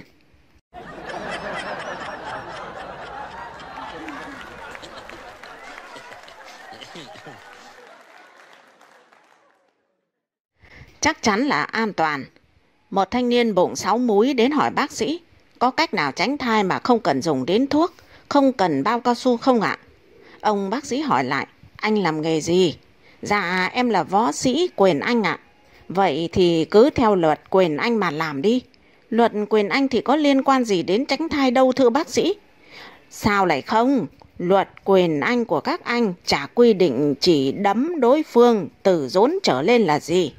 Chắc chắn là an toàn. Một thanh niên bụng sáu múi đến hỏi bác sĩ, có cách nào tránh thai mà không cần dùng đến thuốc, không cần bao cao su không ạ? Ông bác sĩ hỏi lại, anh làm nghề gì? Dạ em là võ sĩ quyền Anh ạ. Vậy thì cứ theo luật quyền Anh mà làm đi. Luật quyền Anh thì có liên quan gì đến tránh thai đâu thưa bác sĩ? Sao lại không? Luật quyền Anh của các anh chả quy định chỉ đấm đối phương từ rốn trở lên là gì.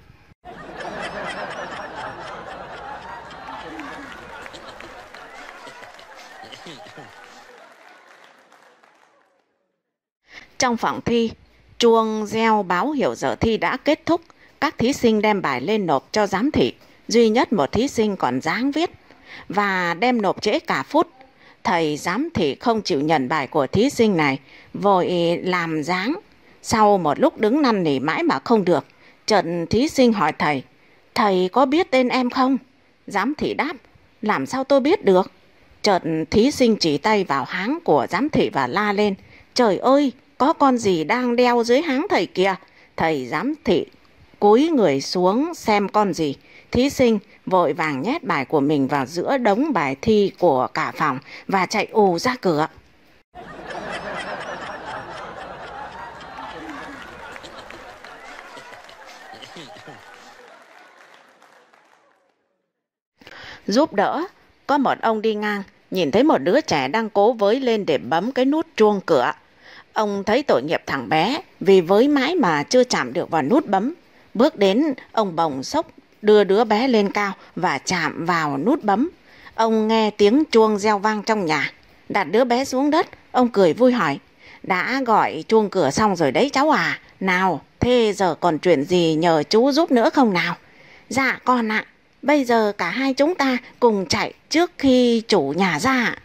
Trong phòng thi, chuông reo báo hiệu giờ thi đã kết thúc. Các thí sinh đem bài lên nộp cho giám thị. duy nhất một thí sinh còn dáng viết và đem nộp trễ cả phút. Thầy giám thị không chịu nhận bài của thí sinh này, vội làm dáng. Sau một lúc đứng năn nỉ mãi mà không được, chợt thí sinh hỏi thầy: "Thầy có biết tên em không?" Giám thị đáp: "Làm sao tôi biết được?" Chợt thí sinh chỉ tay vào háng của giám thị và la lên: "Trời ơi, có con gì đang đeo dưới háng thầy kìa!" Thầy giám thị cúi người xuống xem con gì. Thí sinh vội vàng nhét bài của mình vào giữa đống bài thi của cả phòng và chạy ù ra cửa. Giúp đỡ, có một ông đi ngang, nhìn thấy một đứa trẻ đang cố với lên để bấm cái nút chuông cửa. Ông thấy tội nghiệp thằng bé vì với mãi mà chưa chạm được vào nút bấm. Bước đến, ông bồng xốc đưa đứa bé lên cao và chạm vào nút bấm. Ông nghe tiếng chuông reo vang trong nhà, đặt đứa bé xuống đất. Ông cười vui hỏi: "Đã gọi chuông cửa xong rồi đấy cháu à? Nào, thế giờ còn chuyện gì nhờ chú giúp nữa không nào?" "Dạ con ạ, bây giờ cả hai chúng ta cùng chạy trước khi chủ nhà ra ạ."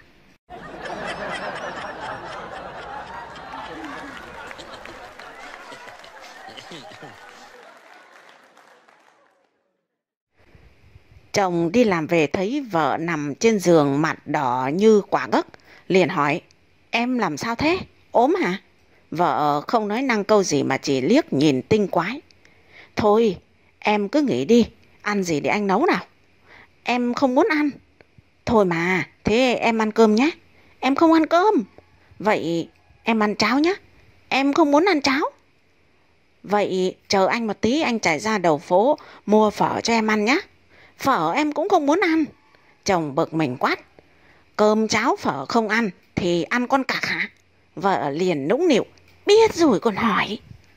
Chồng đi làm về thấy vợ nằm trên giường mặt đỏ như quả gấc, liền hỏi: "Em làm sao thế? Ốm hả?" Vợ không nói năng câu gì mà chỉ liếc nhìn tinh quái. "Thôi, em cứ nghỉ đi, ăn gì để anh nấu nào?" "Em không muốn ăn." "Thôi mà, thế em ăn cơm nhé." "Em không ăn cơm." "Vậy em ăn cháo nhé." "Em không muốn ăn cháo." "Vậy chờ anh một tí, anh chạy ra đầu phố mua phở cho em ăn nhé." "Phở em cũng không muốn ăn." Chồng bực mình quát: "Cơm cháo phở không ăn thì ăn con cặc hả?" Vợ liền nũng nịu: "Biết rồi còn hỏi."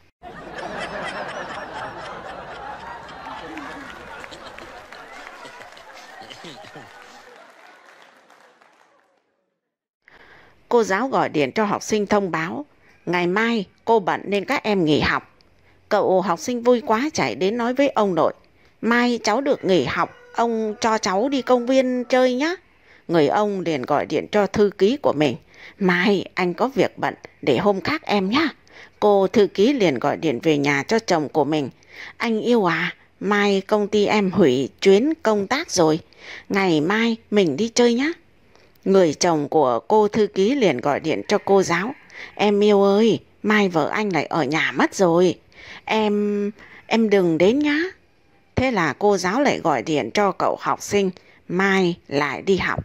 Cô giáo gọi điện cho học sinh thông báo: "Ngày mai cô bận nên các em nghỉ học." Cậu học sinh vui quá chạy đến nói với ông nội: "Mai cháu được nghỉ học, ông cho cháu đi công viên chơi nhé." Người ông liền gọi điện cho thư ký của mình: "Mai anh có việc bận, để hôm khác em nhé." Cô thư ký liền gọi điện về nhà cho chồng của mình: "Anh yêu à, mai công ty em hủy chuyến công tác rồi, ngày mai mình đi chơi nhé." Người chồng của cô thư ký liền gọi điện cho cô giáo: "Em yêu ơi, mai vợ anh lại ở nhà mất rồi, em em đừng đến nhá." Thế là cô giáo lại gọi điện cho cậu học sinh: "Mai lại đi học."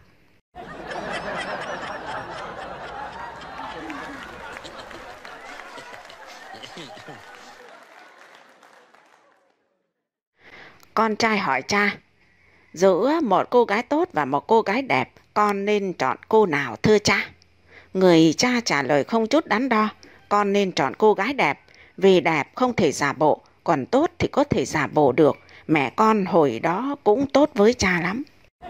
Con trai hỏi cha: "Giữa một cô gái tốt và một cô gái đẹp, con nên chọn cô nào thưa cha?" Người cha trả lời không chút đắn đo: "Con nên chọn cô gái đẹp, vì đẹp không thể giả bộ, còn tốt thì có thể giả bộ được. Mẹ con hồi đó cũng tốt với cha lắm."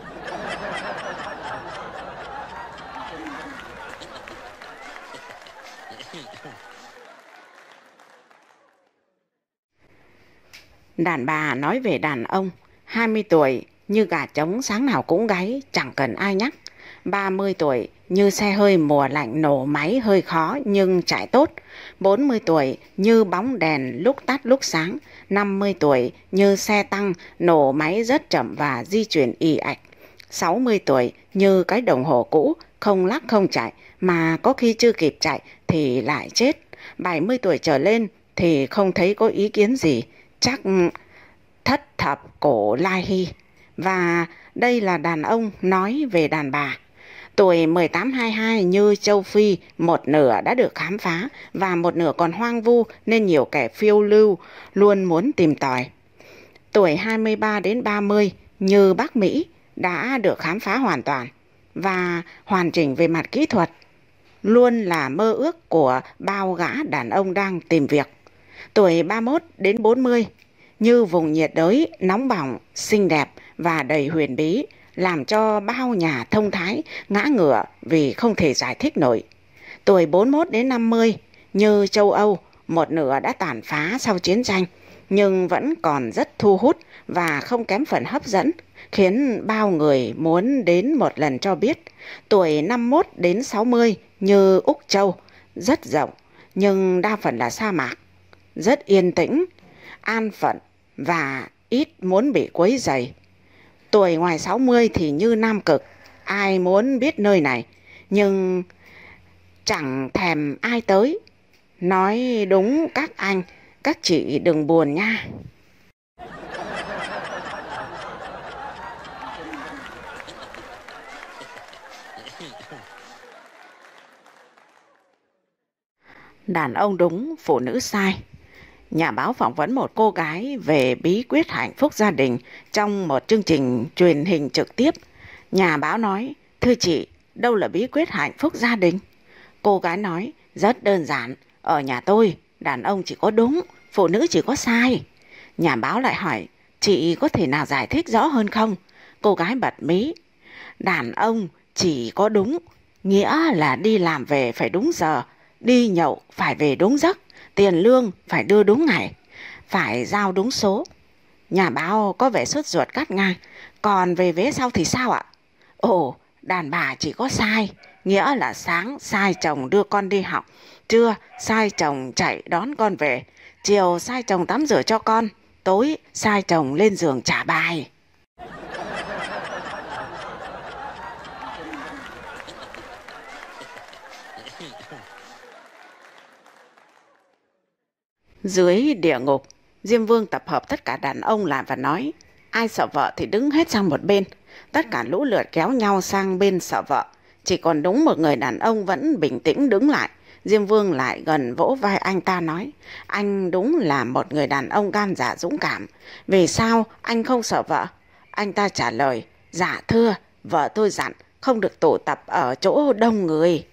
Đàn bà nói về đàn ông: hai mươi tuổi như gà trống sáng nào cũng gáy, chẳng cần ai nhắc. ba mươi tuổi như xe hơi mùa lạnh nổ máy hơi khó nhưng chạy tốt. bốn mươi tuổi như bóng đèn lúc tắt lúc sáng. năm mươi tuổi như xe tăng nổ máy rất chậm và di chuyển ì ạch. sáu mươi tuổi như cái đồng hồ cũ, không lắc không chạy, mà có khi chưa kịp chạy thì lại chết. bảy mươi tuổi trở lên thì không thấy có ý kiến gì, chắc thất thập cổ lai hy. Và đây là đàn ông nói về đàn bà. Tuổi mười tám hai mươi hai như châu Phi, một nửa đã được khám phá và một nửa còn hoang vu nên nhiều kẻ phiêu lưu luôn muốn tìm tòi. Tuổi hai mươi ba đến ba mươi như Bắc Mỹ đã được khám phá hoàn toàn và hoàn chỉnh về mặt kỹ thuật, luôn là mơ ước của bao gã đàn ông đang tìm việc. Tuổi ba mươi mốt đến bốn mươi như vùng nhiệt đới nóng bỏng, xinh đẹp và đầy huyền bí, làm cho bao nhà thông thái ngã ngửa vì không thể giải thích nổi. Tuổi bốn mươi mốt đến năm mươi như châu Âu, một nửa đã tàn phá sau chiến tranh, nhưng vẫn còn rất thu hút và không kém phần hấp dẫn, khiến bao người muốn đến một lần cho biết. Tuổi năm mươi mốt đến sáu mươi như Úc Châu, rất rộng nhưng đa phần là sa mạc, rất yên tĩnh, an phận và ít muốn bị quấy rầy. Tuổi ngoài sáu mươi thì như Nam Cực, ai muốn biết nơi này nhưng chẳng thèm ai tới. Nói đúng các anh, các chị đừng buồn nha. Đàn ông đúng, phụ nữ sai. Nhà báo phỏng vấn một cô gái về bí quyết hạnh phúc gia đình trong một chương trình truyền hình trực tiếp. Nhà báo nói, thưa chị, đâu là bí quyết hạnh phúc gia đình? Cô gái nói, rất đơn giản, ở nhà tôi, đàn ông chỉ có đúng, phụ nữ chỉ có sai. Nhà báo lại hỏi, chị có thể nào giải thích rõ hơn không? Cô gái bật mí, đàn ông chỉ có đúng, nghĩa là đi làm về phải đúng giờ, đi nhậu phải về đúng giấc, tiền lương phải đưa đúng ngày, phải giao đúng số. Nhà báo có vẻ sốt ruột cắt ngang, còn về vế sau thì sao ạ? Ồ, đàn bà chỉ có sai, nghĩa là sáng sai chồng đưa con đi học, trưa sai chồng chạy đón con về, chiều sai chồng tắm rửa cho con, tối sai chồng lên giường trả bài. Dưới địa ngục, Diêm Vương tập hợp tất cả đàn ông lại và nói, ai sợ vợ thì đứng hết sang một bên. Tất cả lũ lượt kéo nhau sang bên sợ vợ. Chỉ còn đúng một người đàn ông vẫn bình tĩnh đứng lại. Diêm Vương lại gần vỗ vai anh ta nói, anh đúng là một người đàn ông gan dạ dũng cảm. Vì sao anh không sợ vợ? Anh ta trả lời, dạ thưa, vợ tôi dặn không được tụ tập ở chỗ đông người.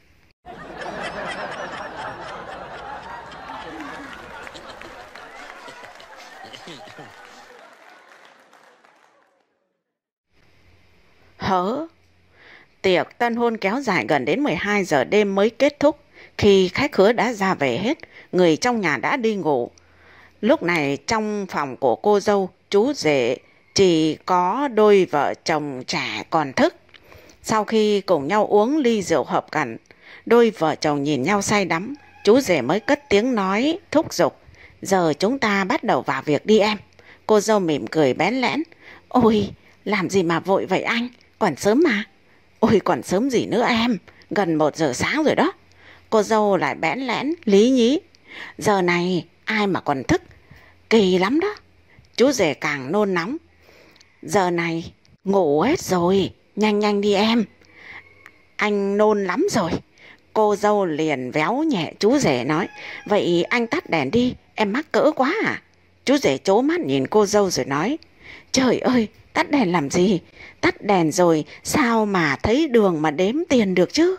Hớ. Tiệc tân hôn kéo dài gần đến mười hai giờ đêm mới kết thúc. Khi khách khứa đã ra về hết, người trong nhà đã đi ngủ. Lúc này trong phòng của cô dâu, chú rể chỉ có đôi vợ chồng trẻ còn thức. Sau khi cùng nhau uống ly rượu hợp cảnh, đôi vợ chồng nhìn nhau say đắm. Chú rể mới cất tiếng nói thúc giục, giờ chúng ta bắt đầu vào việc đi em. Cô dâu mỉm cười bén lẽn, ôi làm gì mà vội vậy anh, còn sớm mà. Ôi còn sớm gì nữa em, gần một giờ sáng rồi đó. Cô dâu lại bẽn lẽn lý nhí, giờ này ai mà còn thức, kỳ lắm đó. Chú rể càng nôn nóng, giờ này ngủ hết rồi, nhanh nhanh đi em, anh nôn lắm rồi. Cô dâu liền véo nhẹ chú rể nói, vậy anh tắt đèn đi, em mắc cỡ quá à. Chú rể trố mắt nhìn cô dâu rồi nói, trời ơi, tắt đèn làm gì, tắt đèn rồi sao mà thấy đường mà đếm tiền được chứ.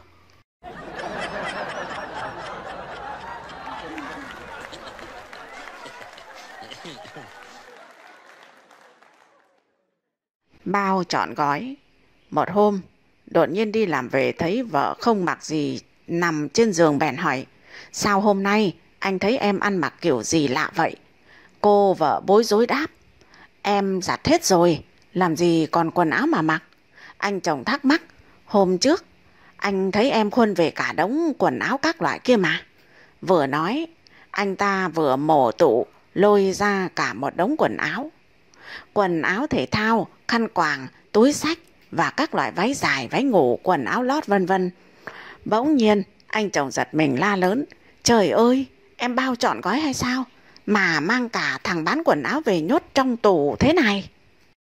Bao trọn gói. Một hôm, đột nhiên đi làm về thấy vợ không mặc gì nằm trên giường bèn hỏi, sao hôm nay anh thấy em ăn mặc kiểu gì lạ vậy? Cô vợ bối rối đáp, em giặt hết rồi, làm gì còn quần áo mà mặc. Anh chồng thắc mắc, hôm trước anh thấy em khuân về cả đống quần áo các loại kia mà. Vừa nói, anh ta vừa mổ tủ lôi ra cả một đống quần áo. Quần áo thể thao, khăn quàng, túi xách và các loại váy dài, váy ngủ, quần áo lót vân vân. Bỗng nhiên anh chồng giật mình la lớn, trời ơi, em bao trọn gói hay sao mà mang cả thằng bán quần áo về nhốt trong tủ thế này?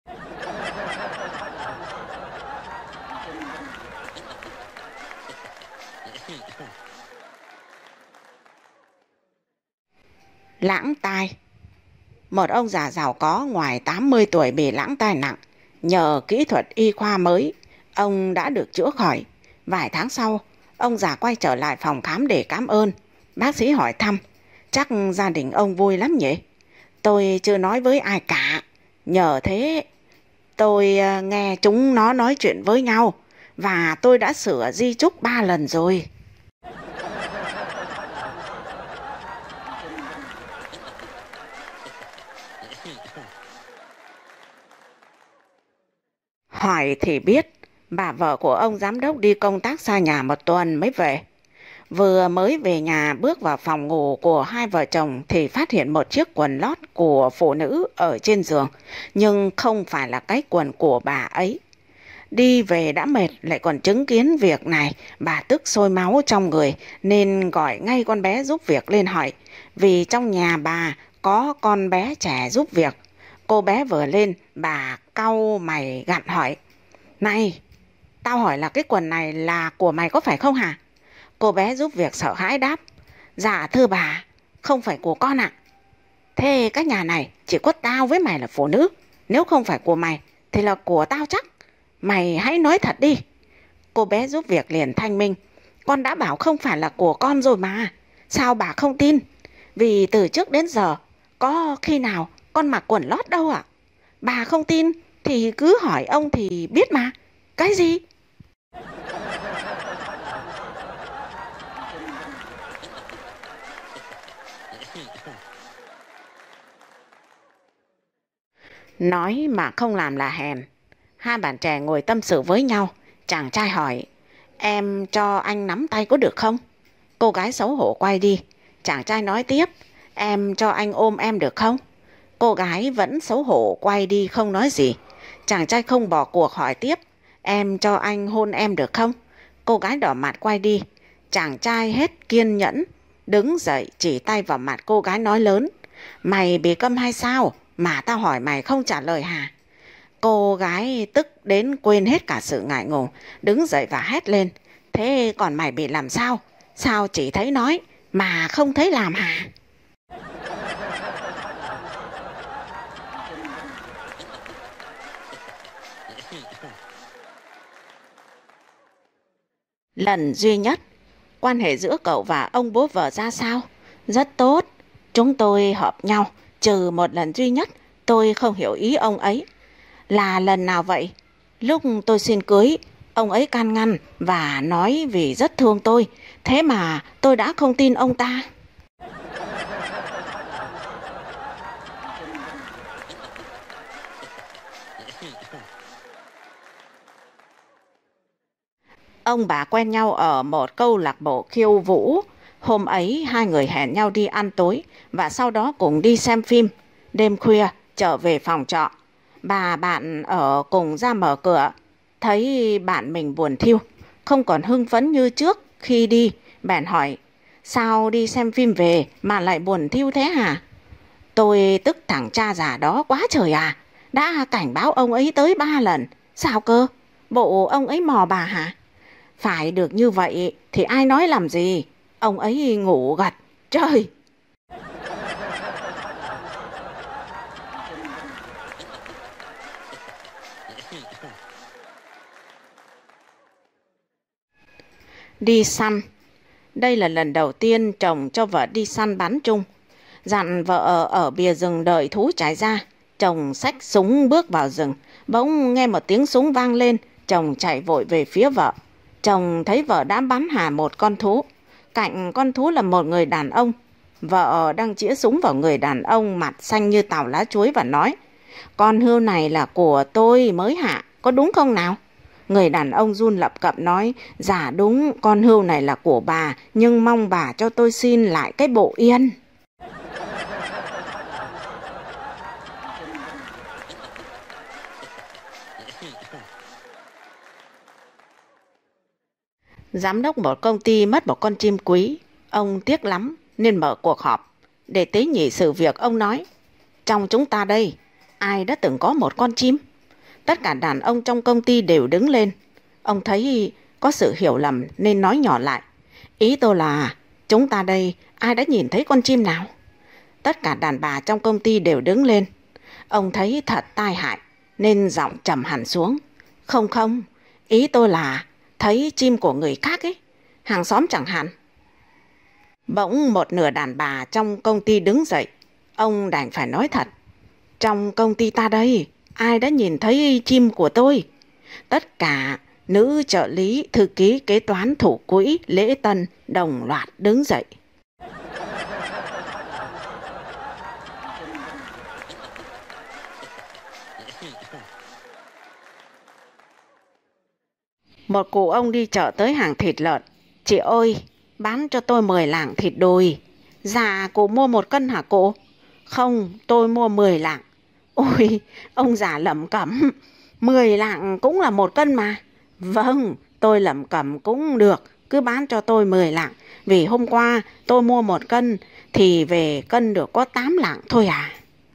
Lãng tai. Một ông già giàu có ngoài tám mươi tuổi bị lãng tai nặng. Nhờ kỹ thuật y khoa mới, ông đã được chữa khỏi. Vài tháng sau, ông già quay trở lại phòng khám để cảm ơn. Bác sĩ hỏi thăm, chắc gia đình ông vui lắm nhỉ? Tôi chưa nói với ai cả. Nhờ thế tôi nghe chúng nó nói chuyện với nhau, và tôi đã sửa di chúc ba lần rồi. Hỏi thì biết, bà vợ của ông giám đốc đi công tác xa nhà một tuần mới về. Vừa mới về nhà bước vào phòng ngủ của hai vợ chồng thì phát hiện một chiếc quần lót của phụ nữ ở trên giường, nhưng không phải là cái quần của bà ấy. Đi về đã mệt lại còn chứng kiến việc này, bà tức sôi máu trong người nên gọi ngay con bé giúp việc lên hỏi, vì trong nhà bà có con bé trẻ giúp việc. Cô bé vừa lên, bà cau mày gặn hỏi: "Này, tao hỏi là cái quần này là của mày có phải không hả?" Cô bé giúp việc sợ hãi đáp: "Dạ thưa bà, không phải của con ạ." "Thế các nhà này chỉ có tao với mày là phụ nữ, nếu không phải của mày thì là của tao chắc. Mày hãy nói thật đi." Cô bé giúp việc liền thanh minh: "Con đã bảo không phải là của con rồi mà, sao bà không tin? Vì từ trước đến giờ có khi nào con mặc quần lót đâu ạ. Bà không tin thì cứ hỏi ông thì biết mà. Cái gì?" Nói mà không làm là hèn. Hai bạn trẻ ngồi tâm sự với nhau. Chàng trai hỏi: "Em cho anh nắm tay có được không?" Cô gái xấu hổ quay đi. Chàng trai nói tiếp: "Em cho anh ôm em được không?" Cô gái vẫn xấu hổ quay đi không nói gì. Chàng trai không bỏ cuộc hỏi tiếp: "Em cho anh hôn em được không?" Cô gái đỏ mặt quay đi. Chàng trai hết kiên nhẫn, đứng dậy chỉ tay vào mặt cô gái nói lớn: "Mày bị câm hay sao mà tao hỏi mày không trả lời hả?" Cô gái tức đến quên hết cả sự ngại ngùng, đứng dậy và hét lên: "Thế còn mày bị làm sao? Sao chỉ thấy nói mà không thấy làm hả?" Lần duy nhất, quan hệ giữa cậu và ông bố vợ ra sao? Rất tốt. Chúng tôi hợp nhau, trừ một lần duy nhất tôi không hiểu ý ông ấy. Là lần nào vậy? Lúc tôi xin cưới, ông ấy can ngăn và nói vì rất thương tôi, thế mà tôi đã không tin ông ta. Ông bà quen nhau ở một câu lạc bộ khiêu vũ. Hôm ấy hai người hẹn nhau đi ăn tối và sau đó cùng đi xem phim. Đêm khuya trở về phòng trọ, bà bạn ở cùng ra mở cửa, thấy bạn mình buồn thiu, không còn hưng phấn như trước khi đi, bèn hỏi: "Sao đi xem phim về mà lại buồn thiu thế hả?" Tôi tức thằng cha già đó quá trời à, đã cảnh báo ông ấy tới ba lần. Sao cơ? Bộ ông ấy mò bà hả? Phải được như vậy thì ai nói làm gì? Ông ấy ngủ gật. Trời! Đi săn. Đây là lần đầu tiên chồng cho vợ đi săn bắn chung. Dặn vợ ở bìa rừng đợi thú chạy ra. Chồng xách súng bước vào rừng. Bỗng nghe một tiếng súng vang lên. Chồng chạy vội về phía vợ. Chồng thấy vợ đã bắn hạ một con thú. Cạnh con thú là một người đàn ông. Vợ đang chĩa súng vào người đàn ông mặt xanh như tàu lá chuối và nói: "Con hươu này là của tôi mới hạ, có đúng không nào?" Người đàn ông run lập cập nói: "Dạ đúng, con hươu này là của bà, nhưng mong bà cho tôi xin lại cái bộ yên." Giám đốc một công ty mất một con chim quý. Ông tiếc lắm nên mở cuộc họp. Để tế nhị sự việc, ông nói: "Trong chúng ta đây, ai đã từng có một con chim?" Tất cả đàn ông trong công ty đều đứng lên. Ông thấy có sự hiểu lầm nên nói nhỏ lại: "Ý tôi là chúng ta đây ai đã nhìn thấy con chim nào?" Tất cả đàn bà trong công ty đều đứng lên. Ông thấy thật tai hại nên giọng trầm hẳn xuống: "Không không, ý tôi là thấy chim của người khác ấy, hàng xóm chẳng hạn." Bỗng một nửa đàn bà trong công ty đứng dậy. Ông đành phải nói thật: "Trong công ty ta đây, ai đã nhìn thấy chim của tôi?" Tất cả nữ trợ lý, thư ký, kế toán, thủ quỹ, lễ tân đồng loạt đứng dậy. Một cụ ông đi chợ tới hàng thịt lợn. Chị ơi, bán cho tôi mười lạng thịt đùi. Dạ, cụ mua một cân hả cụ? Không, tôi mua mười lạng. Ôi, ông già lẩm cẩm, mười lạng cũng là một cân mà. Vâng, tôi lẩm cẩm cũng được, cứ bán cho tôi mười lạng. Vì hôm qua tôi mua một cân thì về cân được có tám lạng thôi à.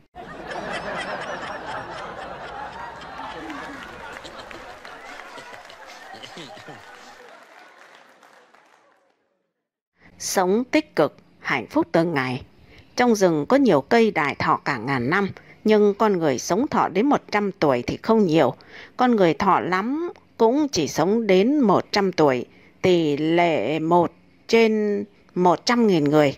Sống tích cực, hạnh phúc từng ngày. Trong rừng có nhiều cây đại thọ cả ngàn năm, nhưng con người sống thọ đến một trăm tuổi thì không nhiều. Con người thọ lắm cũng chỉ sống đến một trăm tuổi, tỷ lệ một trên một trăm nghìn người.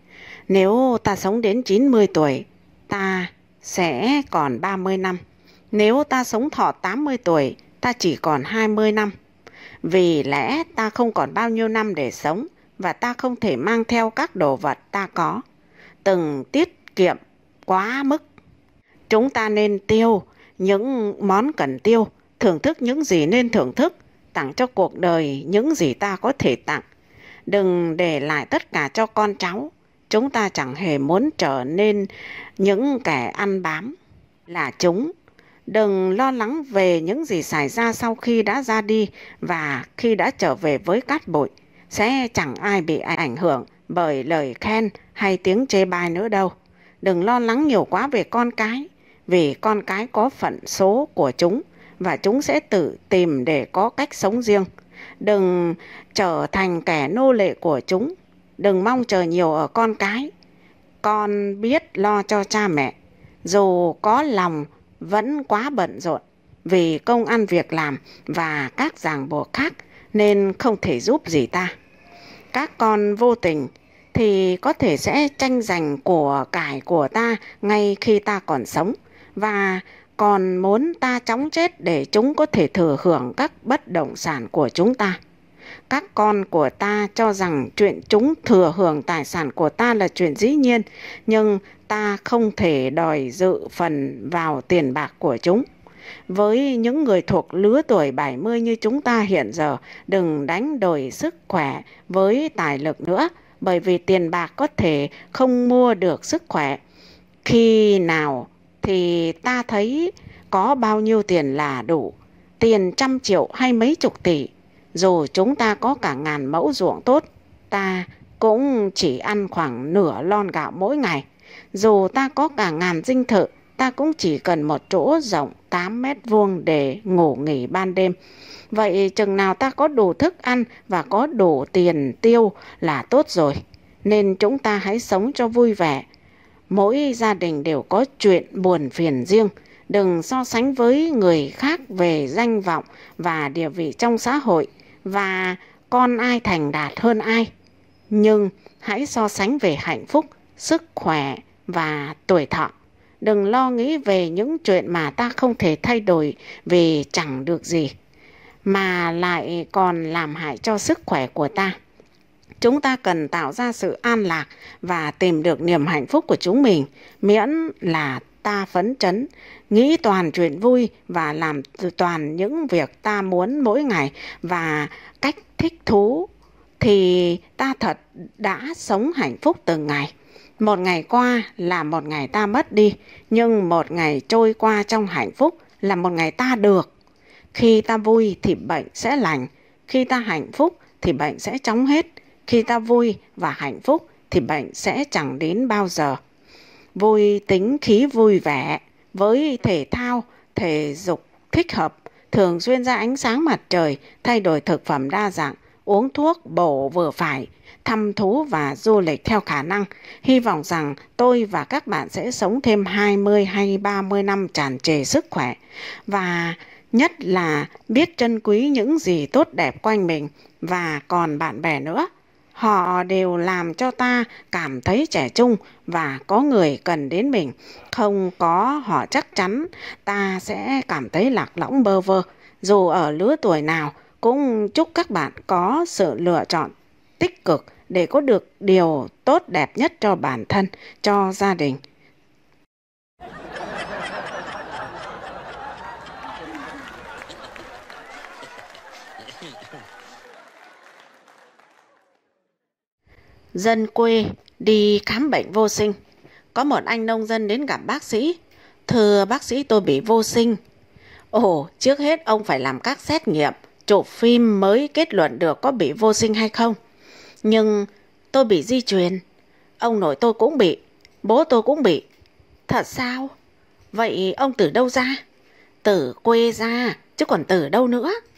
Nếu ta sống đến chín mươi tuổi, ta sẽ còn ba mươi năm. Nếu ta sống thọ tám mươi tuổi, ta chỉ còn hai mươi năm. Vì lẽ ta không còn bao nhiêu năm để sống, và ta không thể mang theo các đồ vật ta có. Từng tiết kiệm quá mức. Chúng ta nên tiêu những món cần tiêu, thưởng thức những gì nên thưởng thức, tặng cho cuộc đời những gì ta có thể tặng. Đừng để lại tất cả cho con cháu. Chúng ta chẳng hề muốn trở nên những kẻ ăn bám là chúng. Đừng lo lắng về những gì xảy ra sau khi đã ra đi và khi đã trở về với cát bụi. Sẽ chẳng ai bị ảnh hưởng bởi lời khen hay tiếng chê bai nữa đâu. Đừng lo lắng nhiều quá về con cái, vì con cái có phận số của chúng và chúng sẽ tự tìm để có cách sống riêng. Đừng trở thành kẻ nô lệ của chúng. Đừng mong chờ nhiều ở con cái. Con biết lo cho cha mẹ, dù có lòng vẫn quá bận rộn vì công ăn việc làm và các ràng buộc khác nên không thể giúp gì ta. Các con vô tình thì có thể sẽ tranh giành của cải của ta ngay khi ta còn sống, và còn muốn ta chóng chết để chúng có thể thừa hưởng các bất động sản của chúng ta. Các con của ta cho rằng chuyện chúng thừa hưởng tài sản của ta là chuyện dĩ nhiên, nhưng ta không thể đòi dự phần vào tiền bạc của chúng. Với những người thuộc lứa tuổi bảy mươi như chúng ta hiện giờ, đừng đánh đổi sức khỏe với tài lực nữa, bởi vì tiền bạc có thể không mua được sức khỏe. Khi nào thì ta thấy có bao nhiêu tiền là đủ, tiền trăm triệu hay mấy chục tỷ, dù chúng ta có cả ngàn mẫu ruộng tốt, ta cũng chỉ ăn khoảng nửa lon gạo mỗi ngày. Dù ta có cả ngàn dinh thự, ta cũng chỉ cần một chỗ rộng tám mét vuông để ngủ nghỉ ban đêm. Vậy chừng nào ta có đủ thức ăn và có đủ tiền tiêu là tốt rồi. Nên chúng ta hãy sống cho vui vẻ. Mỗi gia đình đều có chuyện buồn phiền riêng. Đừng so sánh với người khác về danh vọng và địa vị trong xã hội và con ai thành đạt hơn ai. Nhưng hãy so sánh về hạnh phúc, sức khỏe và tuổi thọ. Đừng lo nghĩ về những chuyện mà ta không thể thay đổi vì chẳng được gì, mà lại còn làm hại cho sức khỏe của ta. Chúng ta cần tạo ra sự an lạc và tìm được niềm hạnh phúc của chúng mình, miễn là ta phấn chấn, nghĩ toàn chuyện vui và làm toàn những việc ta muốn mỗi ngày và cách thích thú, thì ta thật đã sống hạnh phúc từng ngày. Một ngày qua là một ngày ta mất đi, nhưng một ngày trôi qua trong hạnh phúc là một ngày ta được. Khi ta vui thì bệnh sẽ lành, khi ta hạnh phúc thì bệnh sẽ chóng hết, khi ta vui và hạnh phúc thì bệnh sẽ chẳng đến bao giờ. Vui tính khí vui vẻ với thể thao, thể dục thích hợp, thường xuyên ra ánh sáng mặt trời, thay đổi thực phẩm đa dạng, uống thuốc bổ vừa phải, thăm thú và du lịch theo khả năng. Hy vọng rằng tôi và các bạn sẽ sống thêm hai mươi hay ba mươi năm tràn trề sức khỏe, và nhất là biết trân quý những gì tốt đẹp quanh mình và còn bạn bè nữa. Họ đều làm cho ta cảm thấy trẻ trung và có người cần đến mình. Không có họ chắc chắn ta sẽ cảm thấy lạc lõng bơ vơ. Dù ở lứa tuổi nào, cũng chúc các bạn có sự lựa chọn tích cực để có được điều tốt đẹp nhất cho bản thân, cho gia đình. Dân quê đi khám bệnh vô sinh. Có một anh nông dân đến gặp bác sĩ. Thưa bác sĩ, tôi bị vô sinh. Ồ, trước hết ông phải làm các xét nghiệm, chụp phim mới kết luận được có bị vô sinh hay không. Nhưng tôi bị di truyền. Ông nội tôi cũng bị, bố tôi cũng bị. Thật sao? Vậy ông từ đâu ra? Từ quê ra, chứ còn từ đâu nữa?